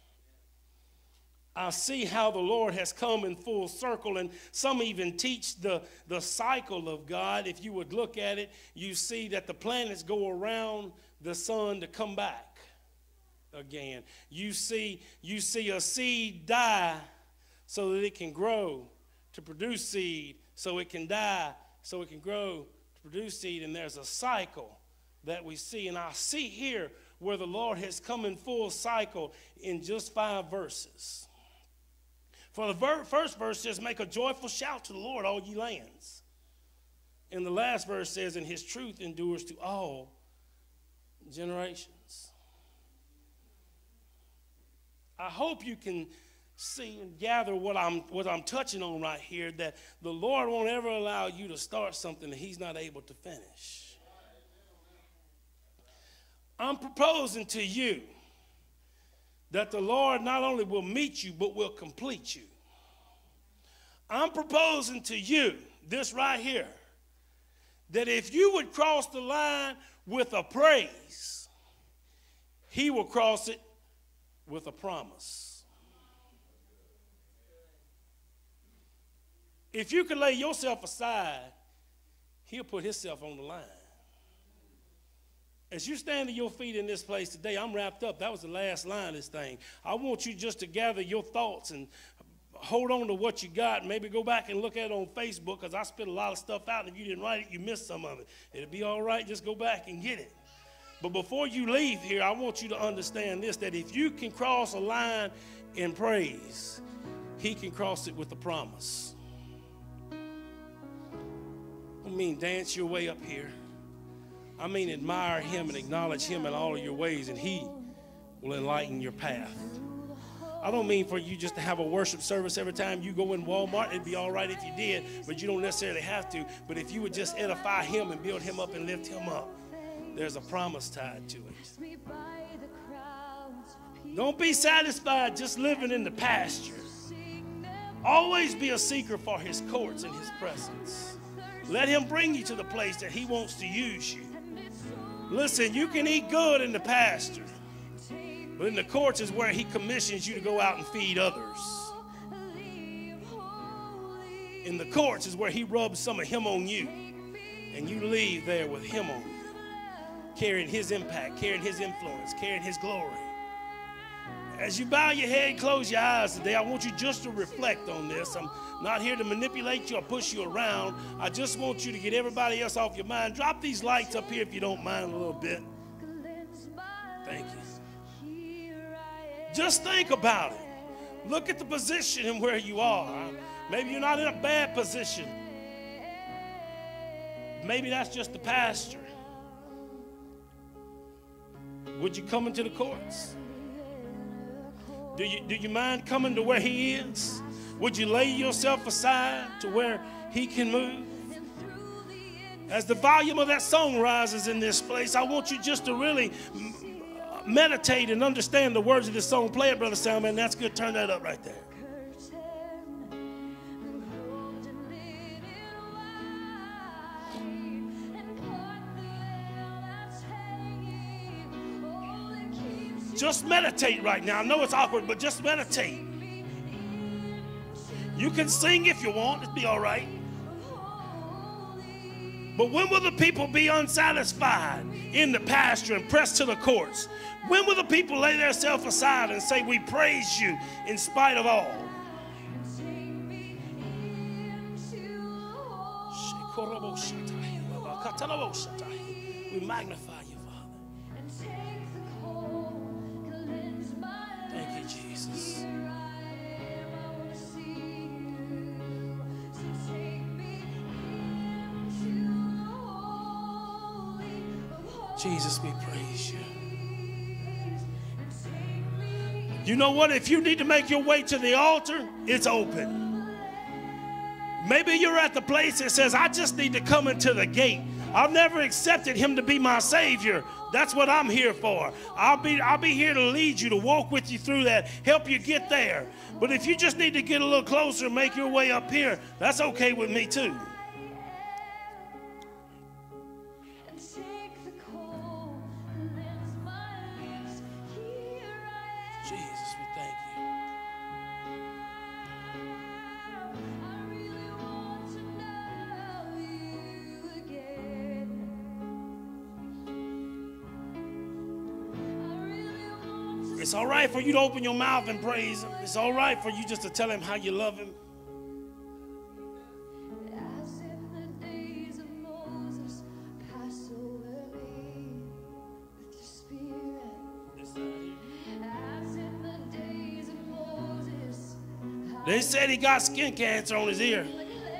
I see how the Lord has come in full circle, and some even teach the, the cycle of God. If you would look at it, you see that the planets go around the sun to come back again. You see, you see a seed die so that it can grow to produce seed, so it can die so it can grow to produce seed, and there's a cycle that we see. And I see here where the Lord has come in full cycle in just five verses. For the ver- first verse says, make a joyful shout to the Lord, all ye lands. And the last verse says, and his truth endures to all generations. I hope you can see and gather what I'm, what I'm touching on right here, that the Lord won't ever allow you to start something that he's not able to finish. I'm proposing to you that the Lord not only will meet you, but will complete you. I'm proposing to you this right here, that if you would cross the line with a praise, he will cross it with a promise. If you can lay yourself aside, he'll put himself on the line. As you stand to your feet in this place today, I'm wrapped up. That was the last line of this thing. I want you just to gather your thoughts and hold on to what you got. Maybe go back and look at it on Facebook, because I spit a lot of stuff out, and if you didn't write it, you missed some of it. It'll be all right. Just go back and get it. But before you leave here, I want you to understand this, that if you can cross a line in praise, he can cross it with a promise. I mean, dance your way up here. I mean, admire him and acknowledge him in all of your ways, and he will enlighten your path. I don't mean for you just to have a worship service every time you go in Walmart. It'd be all right if you did, but you don't necessarily have to. But if you would just edify him and build him up and lift him up, there's a promise tied to it. Don't be satisfied just living in the pasture. Always be a seeker for his courts and his presence. Let him bring you to the place that he wants to use you. Listen, you can eat good in the pasture, but in the courts is where he commissions you to go out and feed others. In the courts is where he rubs some of him on you, and you leave there with him on you, carrying his impact, carrying his influence, carrying his glory. As you bow your head and close your eyes today, I want you just to reflect on this. I'm not here to manipulate you or push you around. I just want you to get everybody else off your mind. Drop these lights up here if you don't mind a little bit. Thank you. Just think about it. Look at the position and where you are. Maybe you're not in a bad position. Maybe that's just the pasture. Would you come into the courts? Do you, do you mind coming to where he is? Would you lay yourself aside to where he can move? As the volume of that song rises in this place, I want you just to really meditate and understand the words of this song. Play it, Brother Salman. That's good. Turn that up right there. Just meditate right now. I know it's awkward, but just meditate. You can sing if you want. It'll be all right. But when will the people be unsatisfied in the pasture and pressed to the courts? When will the people lay themselves aside and say, we praise you in spite of all? We magnify you, Father. Thank you, Jesus. Jesus, we praise you. You know what? If you need to make your way to the altar, it's open. Maybe you're at the place that says, I just need to come into the gate. I've never accepted him to be my Savior. That's what I'm here for. I'll be, I'll be here to lead you, to walk with you through that, help you get there. But if you just need to get a little closer and make your way up here, that's okay with me too. Jesus, we thank you. It's all right for you to open your mouth and praise him. It's all right for you just to tell him how you love him. As in the days of Moses, pass over me with your spirit. As in the days of Moses. They said he got skin cancer on his ear.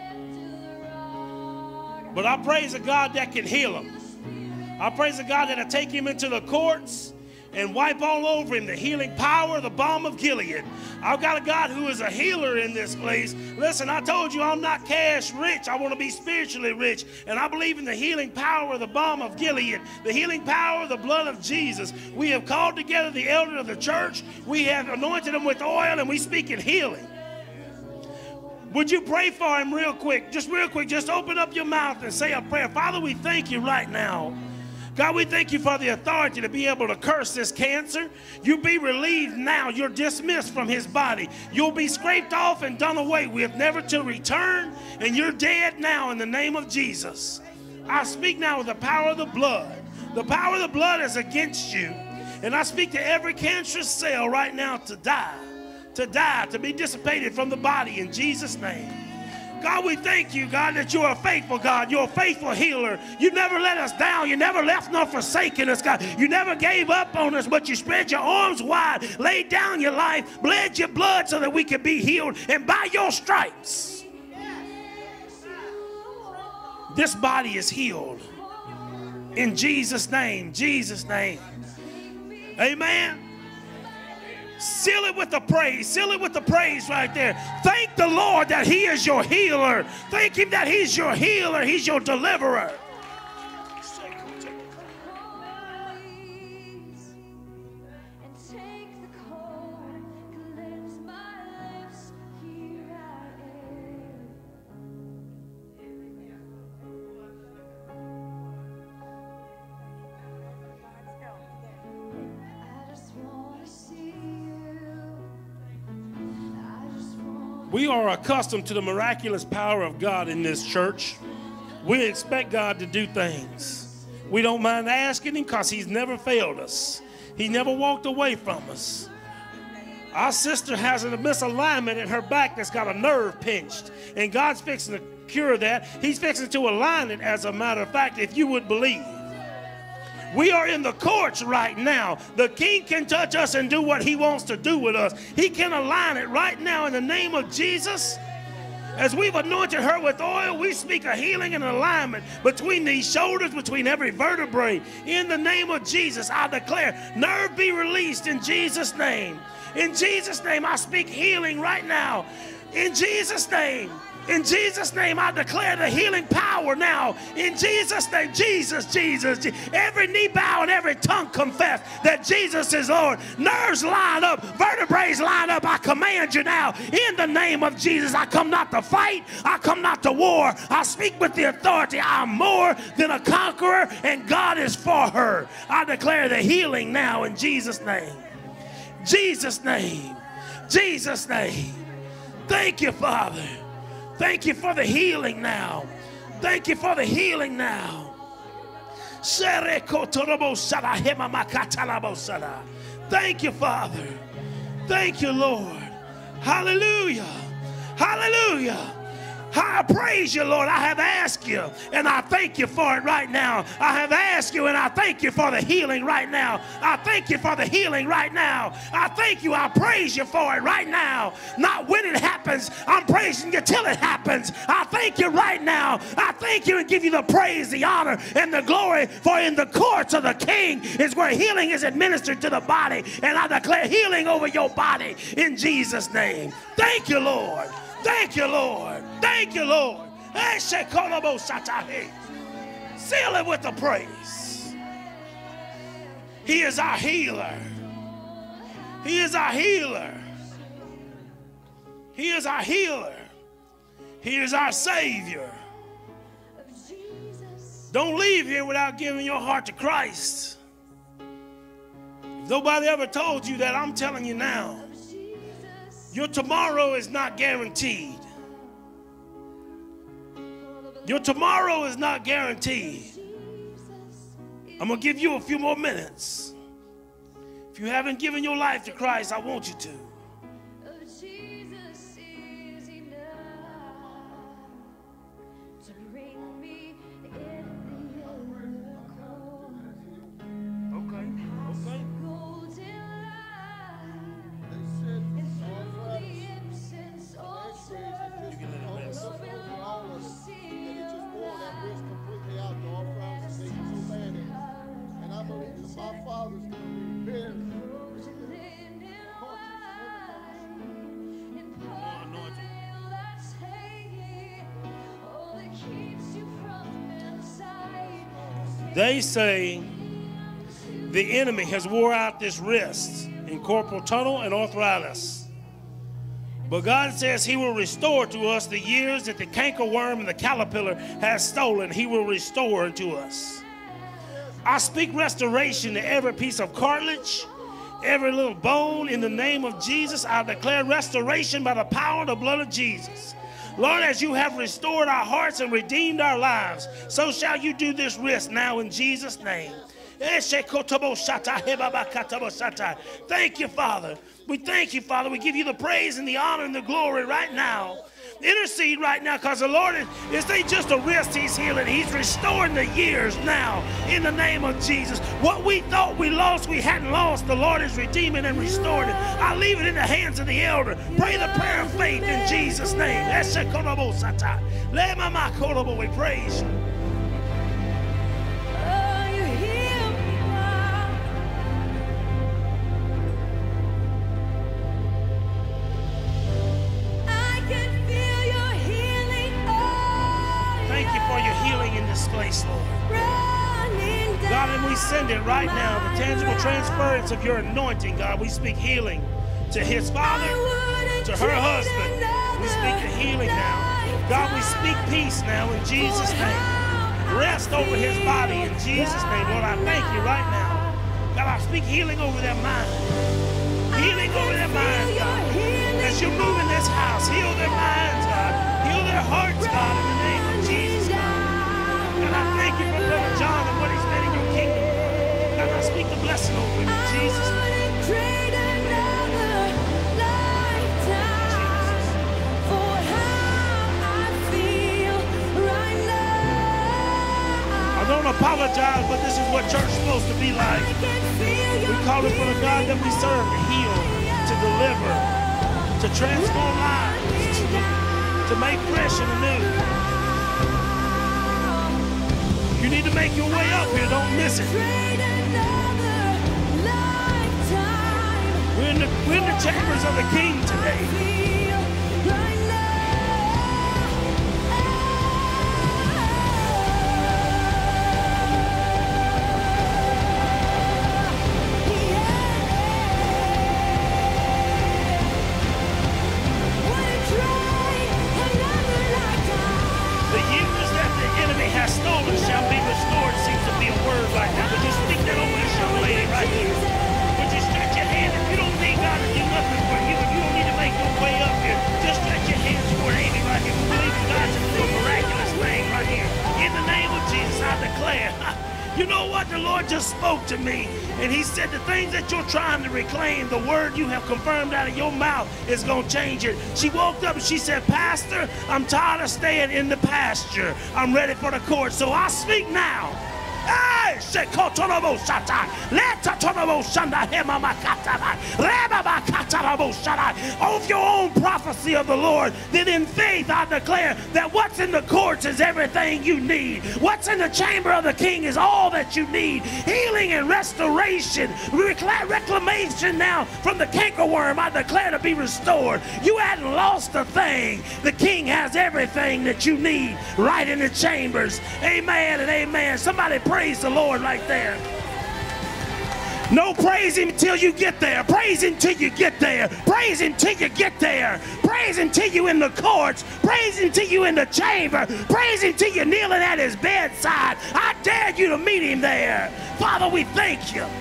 But I praise a God that can heal him. I praise a God that'll take him into the courts and wipe all over him the healing power, the balm of Gilead. I've got a God who is a healer in this place. Listen, I told you I'm not cash rich. I want to be spiritually rich. And I believe in the healing power of the balm of Gilead, the healing power of the blood of Jesus. We have called together the elder of the church. We have anointed them with oil, and we speak in healing. Would you pray for him real quick? Just real quick, just open up your mouth and say a prayer. Father, we thank you right now. God, we thank you for the authority to be able to curse this cancer. You be relieved now. You're dismissed from his body. You'll be scraped off and done away with, never to return, and you're dead now in the name of Jesus. I speak now with the power of the blood. The power of the blood is against you, and I speak to every cancerous cell right now to die, to die, to be dissipated from the body in Jesus' name. God, we thank you, God, that you're a faithful God. You're a faithful healer. You never let us down. You never left nor forsaken us, God. You never gave up on us, but you spread your arms wide, laid down your life, bled your blood so that we could be healed. And by your stripes, this body is healed. In Jesus' name, Jesus' name. Amen. Seal it with the praise. Seal it with the praise right there. Thank the Lord that he is your healer. Thank him that he's your healer. He's your deliverer. We are accustomed to the miraculous power of God in this church. We expect God to do things. We don't mind asking him because he's never failed us. He never walked away from us. Our sister has a misalignment in her back that's got a nerve pinched, and God's fixing to cure that. He's fixing to align it, as a matter of fact, if you would believe. We are in the courts right now. The king can touch us and do what he wants to do with us. He can align it right now in the name of Jesus. As we've anointed her with oil, we speak a healing and alignment between these shoulders, between every vertebrae. In the name of Jesus, I declare, nerve be released in Jesus' name. In Jesus' name, I speak healing right now. In Jesus' name. In Jesus' name, I declare the healing power now. In Jesus' name, Jesus, Jesus, Je- every knee bow and every tongue confess that Jesus is Lord. Nerves line up, vertebrae line up. I command you now, in the name of Jesus. I come not to fight, I come not to war. I speak with the authority. I'm more than a conqueror, and God is for her. I declare the healing now in Jesus' name. Jesus' name. Jesus' name. Thank you, Father. Thank you for the healing now. Thank you for the healing now. Thank you, Father. Thank you, Lord. Hallelujah. Hallelujah. I praise you, Lord. I have asked you, and I thank you for it right now. I have asked you, and I thank you for the healing right now. I thank you for the healing right now. I thank you. I praise you for it right now. Not when it happens. I'm praising you till it happens. I thank you right now. I thank you and give you the praise, the honor, and the glory. For in the courts of the King is where healing is administered to the body. And I declare healing over your body in Jesus' name. Thank you, Lord. Thank you, Lord. Thank you, Lord. Seal it with the praise. He is our healer. He is our healer. He is our healer. He is our Savior. Don't leave here without giving your heart to Christ. If nobody ever told you that, I'm telling you now. Your tomorrow is not guaranteed. Your tomorrow is not guaranteed. I'm going to give you a few more minutes. If you haven't given your life to Christ, I want you to. They say the enemy has wore out this wrist in carpal tunnel and arthritis. But God says he will restore to us the years that the cankerworm and the caterpillar has stolen. He will restore unto us. I speak restoration to every piece of cartilage, every little bone in the name of Jesus. I declare restoration by the power of the blood of Jesus. Lord, as you have restored our hearts and redeemed our lives, so shall you do this wrist now in Jesus' name. Thank you, Father. We thank you, Father. We give you the praise and the honor and the glory right now. Intercede right now, because the Lord is, this ain't just a wrist he's healing. He's restoring the years now in the name of Jesus. What we thought we lost, we hadn't lost. The Lord is redeeming and restoring it. I leave it in the hands of the elder. Pray the prayer of faith in Jesus' name. We praise you. Place, Lord. God, and we send it right now, the tangible transference of your anointing, God. We speak healing to his father, to her husband. We speak a healing now. God, we speak peace now in Jesus' name. Rest over his body in Jesus' name. Lord, I thank you right now. God, I speak healing over their mind. Healing over their minds, God. As you move in this house, heal their minds, God. Heal their hearts, God, in the name of Jesus, God. And I thank you for Brother John and what he's meant in your kingdom. God, I speak the blessing over him in Jesus' name. I don't apologize, but this is what church is supposed to be like. We call it for the God that we serve to heal, to deliver, to transform lives, to make fresh and anew. You need to make your way up here. Don't miss it. We're in the, we're in the chambers of the King today. declare. You know what? The Lord just spoke to me, and he said the things that you're trying to reclaim, the word you have confirmed out of your mouth is going to change it. She woke up and she said, Pastor, I'm tired of staying in the pasture. I'm ready for the court. So I speak now. Hey, of your own prophecy of the Lord, that in faith I declare that what's in the courts is everything you need. What's in the chamber of the king is all that you need. Healing and restoration, reclamation now from the cankerworm, I declare to be restored. You hadn't lost a thing. The king has everything that you need right in the chambers. Amen and amen. Somebody praise the Lord right there. No, praise him till you get there. Praise him till you get there. Praise him till you get there. Praise him till you in the courts. Praise him till you in the chamber. Praise him till you're kneeling at his bedside. I dare you to meet him there. Father, we thank you.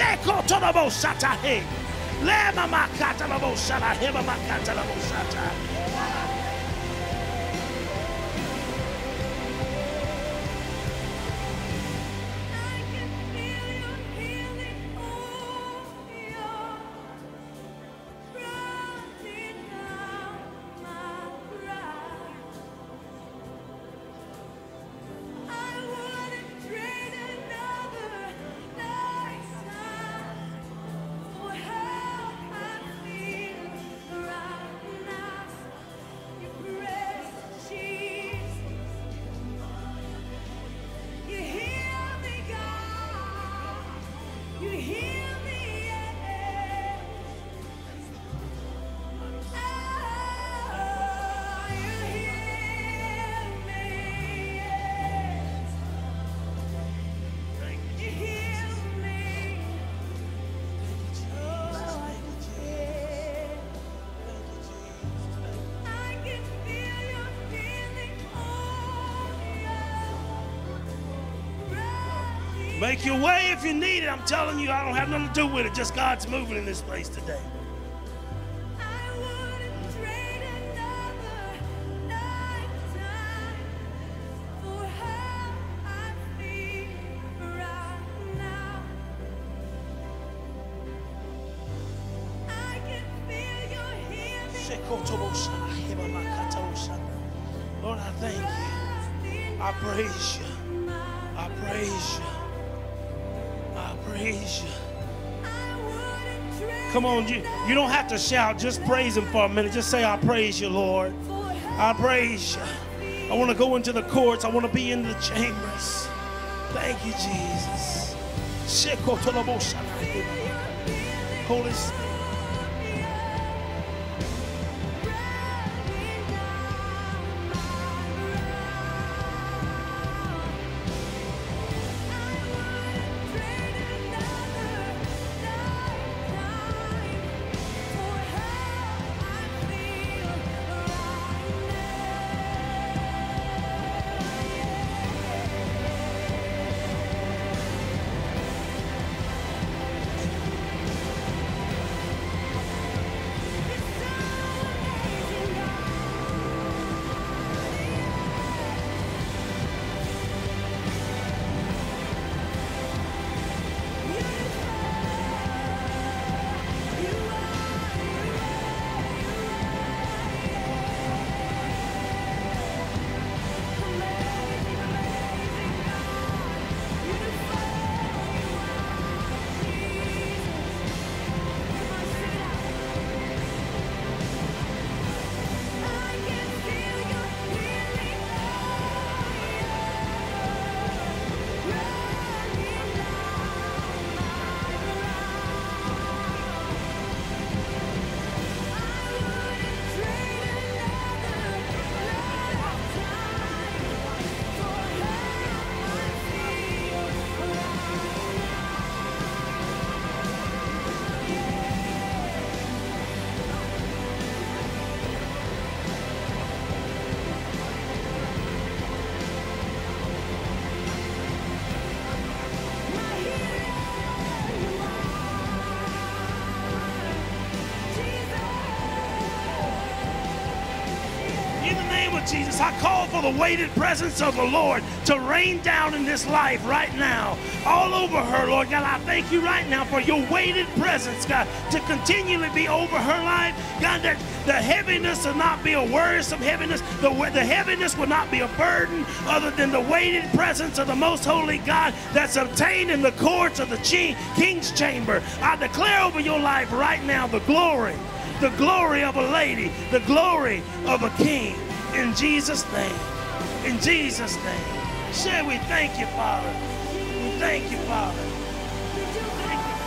Make your way if you need it. I'm telling you, I don't have nothing to do with it. Just God's moving in this place today. I wouldn't trade another lifetime for how I feel right now. I can feel your healing. Lord, I thank you. I praise you. I praise you. I praise you. Come on, you, you don't have to shout. Just praise him for a minute. Just say, I praise you, Lord. I praise you. I want to go into the courts. I want to be in the chambers. Thank you, Jesus. Holy Spirit. Jesus, I call for the weighted presence of the Lord to rain down in this life right now, all over her, Lord God. I thank you right now for your weighted presence, God, to continually be over her life. God, that the heaviness will not be a worrisome heaviness. The, the heaviness will not be a burden other than the weighted presence of the most holy God that's obtained in the courts of the king's chamber. I declare over your life right now the glory, the glory of a lady, the glory of a king. In Jesus' name. In Jesus' name. Say we thank you, Father. We thank you, Father. Thank you.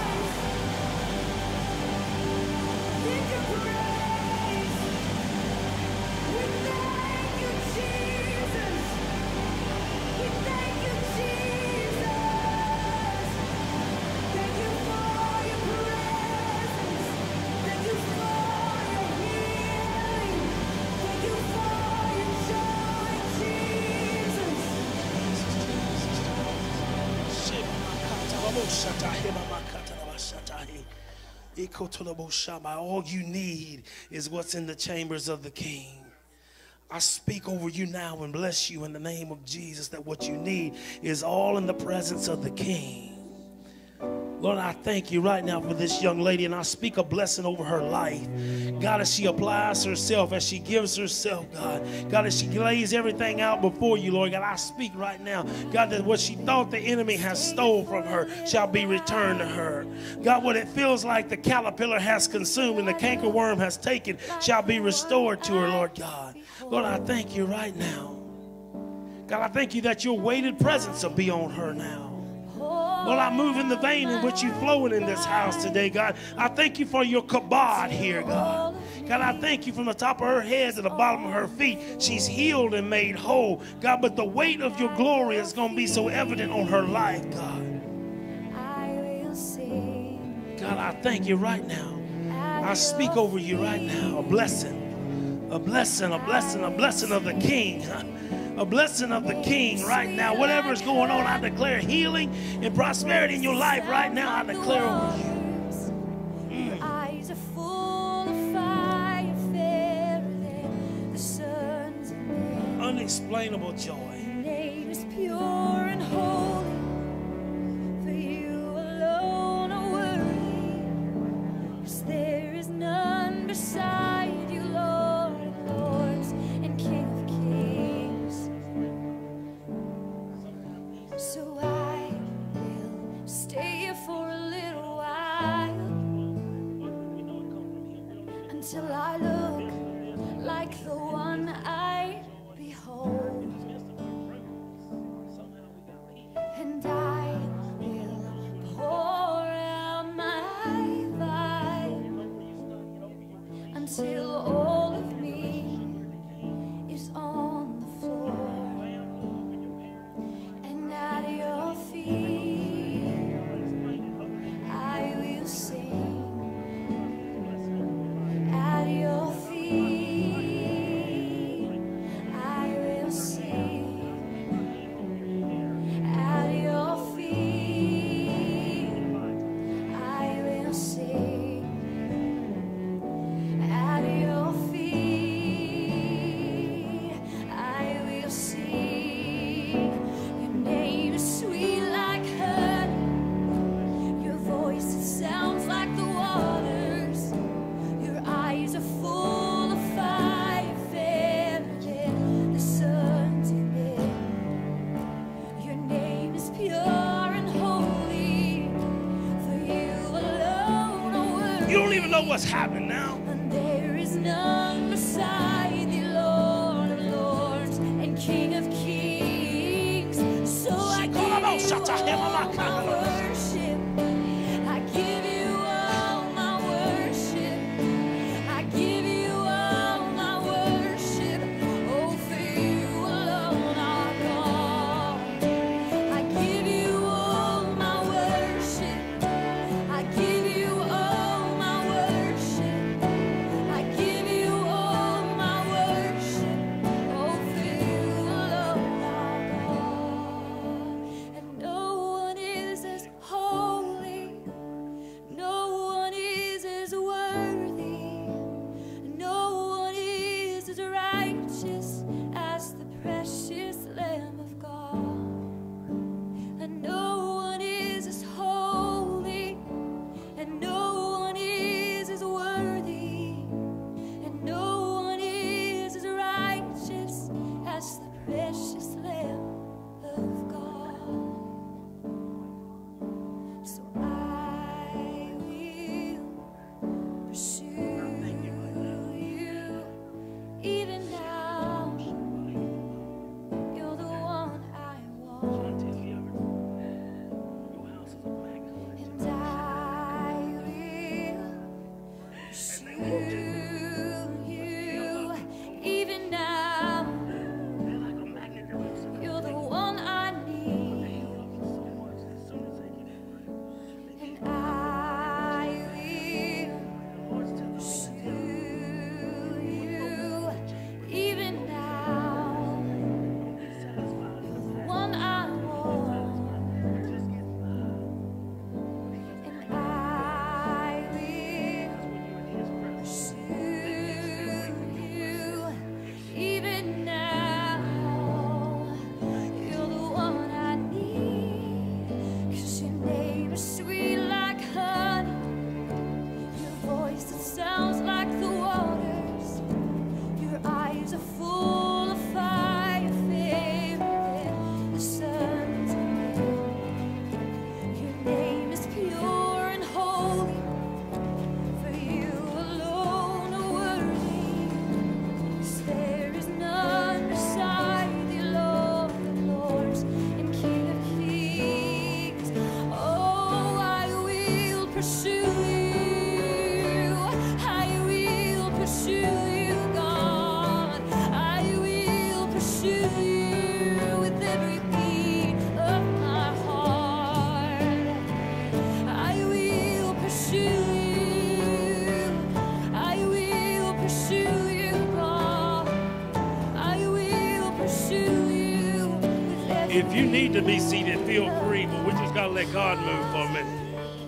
All you need is what's in the chambers of the King. I speak over you now and bless you in the name of Jesus that what you need is all in the presence of the King. Lord, I thank you right now for this young lady, and I speak a blessing over her life. God, as she applies herself, as she gives herself, God, God, as she lays everything out before you, Lord, God, I speak right now, God, that what she thought the enemy has stole from her shall be returned to her. God, what it feels like the caterpillar has consumed and the cankerworm has taken shall be restored to her, Lord God. Lord, I thank you right now. God, I thank you that your weighted presence will be on her now. Lord, I move in the vein in which you're flowing in this house today, God. I thank you for your kabod here, God. God, I thank you from the top of her head to the bottom of her feet. She's healed and made whole, God, but the weight of your glory is going to be so evident on her life, God. God, I thank you right now. I speak over you right now, a blessing, a blessing, a blessing, a blessing of the King. A blessing of the King right now. Whatever is going on, I declare healing and prosperity in your life right now. I declare over you. Mm. Eyes are full of fire, fairer than the sun's in Unexplainable joy. Your name is pure and holy. For you alone are worthy. 'Cause there is none beside you, Lord of lords and King of kings. So I will stay here for a little while until I look like the one I behold, and I will pour out my life until all of me is on the floor. And at your feet I will sing. At your feet I will sing. At your feet I will sing. At your feet I will sing. Your name is sweet like honey. Your voice, it sounds like the waters. Your eyes are full of fire, fairer than the sun's in it. Your name is pure and holy. For you alone are worthy. You don't even know what's happening now. And there is none beside thee, Lord of lords and King of kings. So I give you all my worship. I give you all my worship. I give you all my worship. Oh, for you alone are God. I give you all my worship. I give you all my worship. I give you all my worship. Oh, for you alone are God. And no one is as If you need to be seated, feel free, but we just got to let God move for a minute.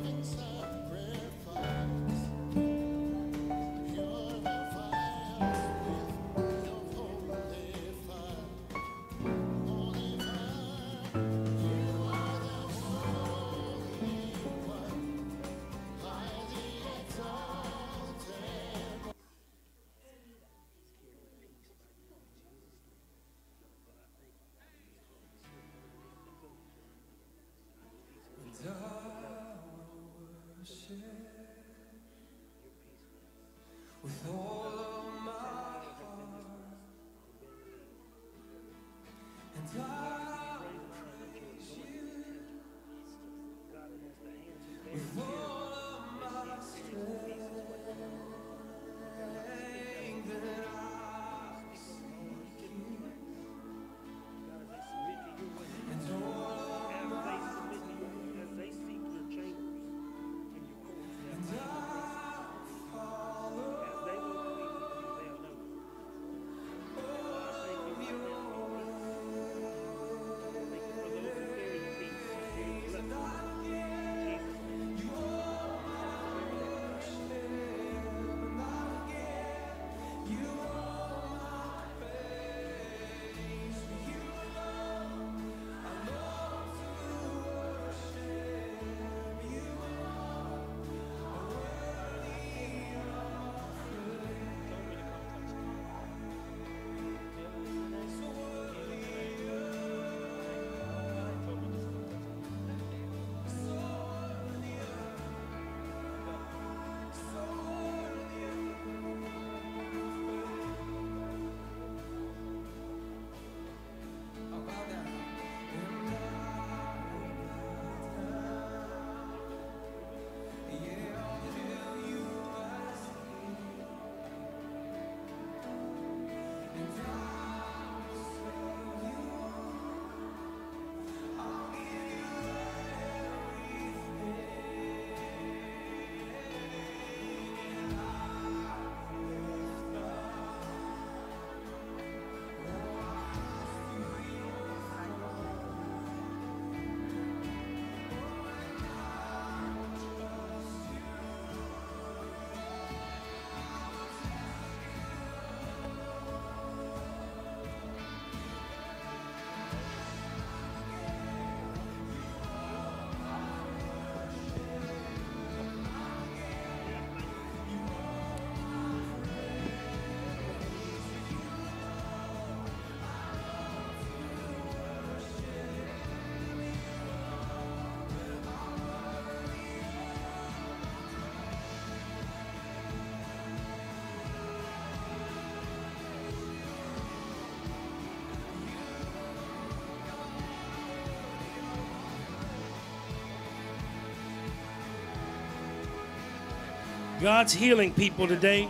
God's healing people today.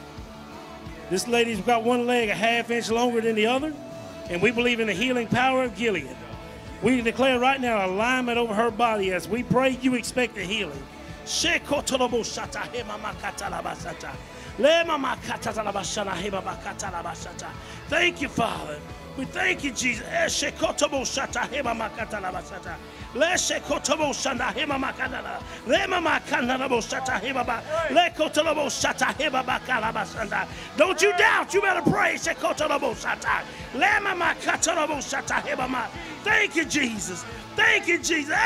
This lady's got one leg a half inch longer than the other, and we believe in the healing power of Gilead. We declare right now alignment over her body. As we pray, you expect the healing. Thank you, Father. We thank you, Jesus. Don't you doubt. You better pray. Thank you, Jesus. Thank you, Jesus.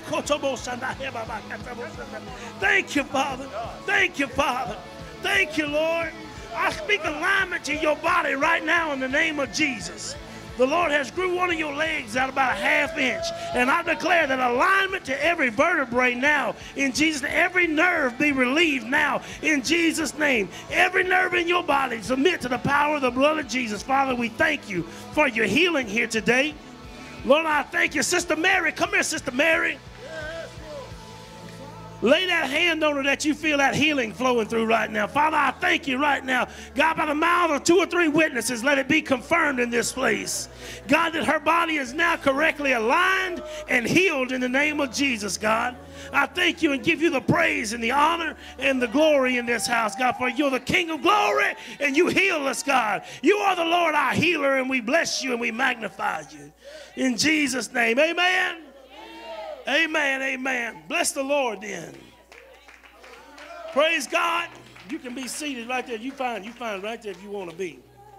Thank you, Father. Thank you, Father. Thank you, Lord. I speak alignment to your body right now in the name of Jesus. The Lord has grew one of your legs out about a half inch. And I declare that alignment to every vertebrae now in Jesus. Every nerve be relieved now in Jesus' name. Every nerve in your body submit to the power of the blood of Jesus. Father, we thank you for your healing here today. Lord, I thank you. Sister Mary, come here, Sister Mary. Lay that hand on her that you feel that healing flowing through right now. Father, I thank you right now. God, by the mouth of two or three witnesses, let it be confirmed in this place. God, that her body is now correctly aligned and healed in the name of Jesus, God. I thank you and give you the praise and the honor and the glory in this house, God, for you're the King of glory and you heal us, God. You are the Lord, our healer, and we bless you and we magnify you. In Jesus' name, amen. Amen, amen. Bless the Lord then. Praise God. You can be seated right there. You find, you find right there if you want to be.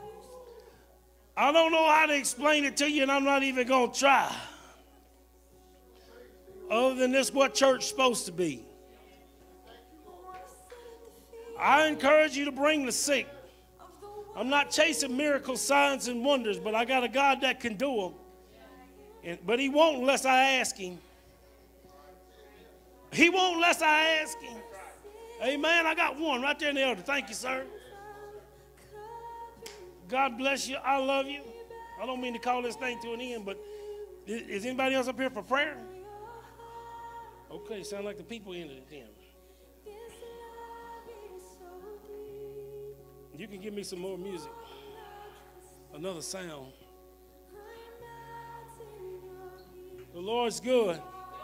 I don't know how to explain it to you, and I'm not even going to try. Other than this, what church is supposed to be. I encourage you to bring the sick. I'm not chasing miracles, signs, and wonders, but I got a God that can do them. And, but he won't unless I ask him. He won't unless I ask him. Amen. I got one right there in the elder. Thank you, sir. God bless you. I love you. I don't mean to call this thing to an end, but is anybody else up here for prayer? Okay, sound like the people ended it then. You can give me some more music. Another sound. The Lord's good.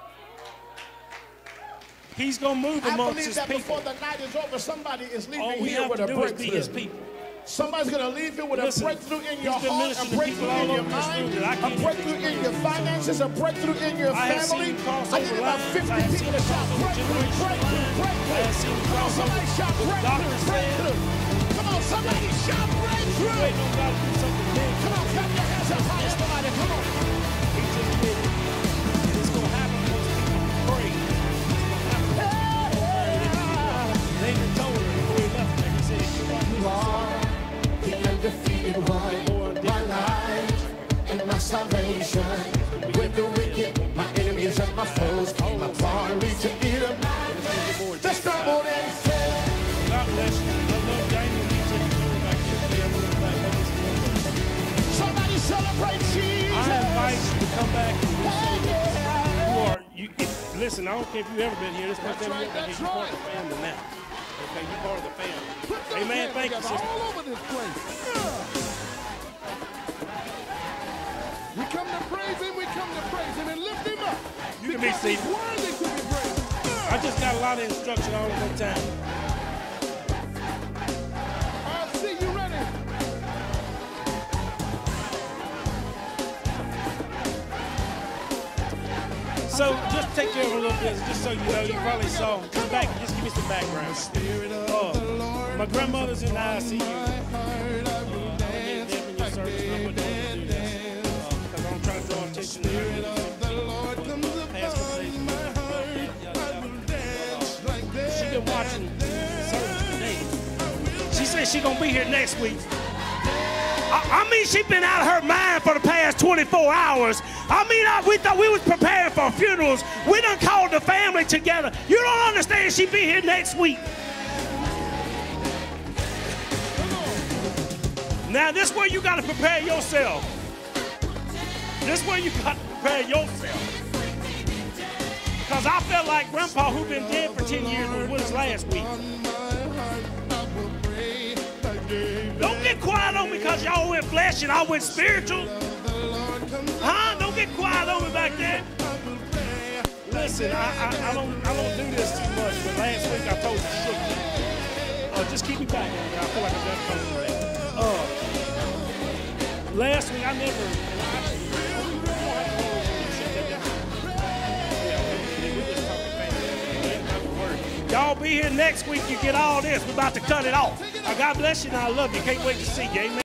He's going to move amongst his people. I believe that before the night is over, somebody is leaving here with a breakthrough. All we have to do is be his people. Somebody's going to leave here with Listen, a breakthrough in your heart, a breakthrough in your mind, a breakthrough in your finances, a breakthrough in your family. I need about fifty people to shout breakthrough, breakthrough, breakthrough. Come on, somebody shout breakthrough, breakthrough. Come on, somebody shout breakthrough. Come on, clap your hands up high, somebody. Come on. He just did it. It's going to happen once people pray. David told her before he left there, he said, you are the undefeated one, my life and my salvation. With the wicked, my enemies and my foes came upon me to eat them. The stumbled and fell. God bless you. I love Daniel. Somebody celebrate Jesus. I invite you to come back and you are, you, listen, I don't care if you've ever been here. This first time you've ever been here. You're part of the family now. Okay, you're part of the family. Amen. Thank you, sister. All over this place. We come to praise him, we come to praise him and lift him up. You can be seated. He's worthy to be praised. I just got a lot of instruction all at one time. I'll see you ready. So just take care of a little bit, just so you know, you probably saw. Just back, just give me some background. Uh, my grandmother's in the I C U. She been watching service today. She said she gonna be here next week. I, I mean, she been out of her mind for the past twenty-four hours. I mean, I, we thought we was preparing for funerals. We done called the family together. You don't understand, she be here next week. Now, this is where you got to prepare yourself. This is where you got to prepare yourself. Because I felt like Grandpa, who been dead for ten years, was with us last week. Don't get quiet on me because y'all went flesh and I went spiritual. Huh? Don't get quiet on me back there. Listen, I, I, I don't I don't do this too much, but last week I told you shit. Uh, just keep me back. I feel like I'm done talking about that. Uh, last week I never. Y'all be here next week. You get all this. We're about to cut it off. Uh, God bless you and I love you. Can't wait to see you. Amen.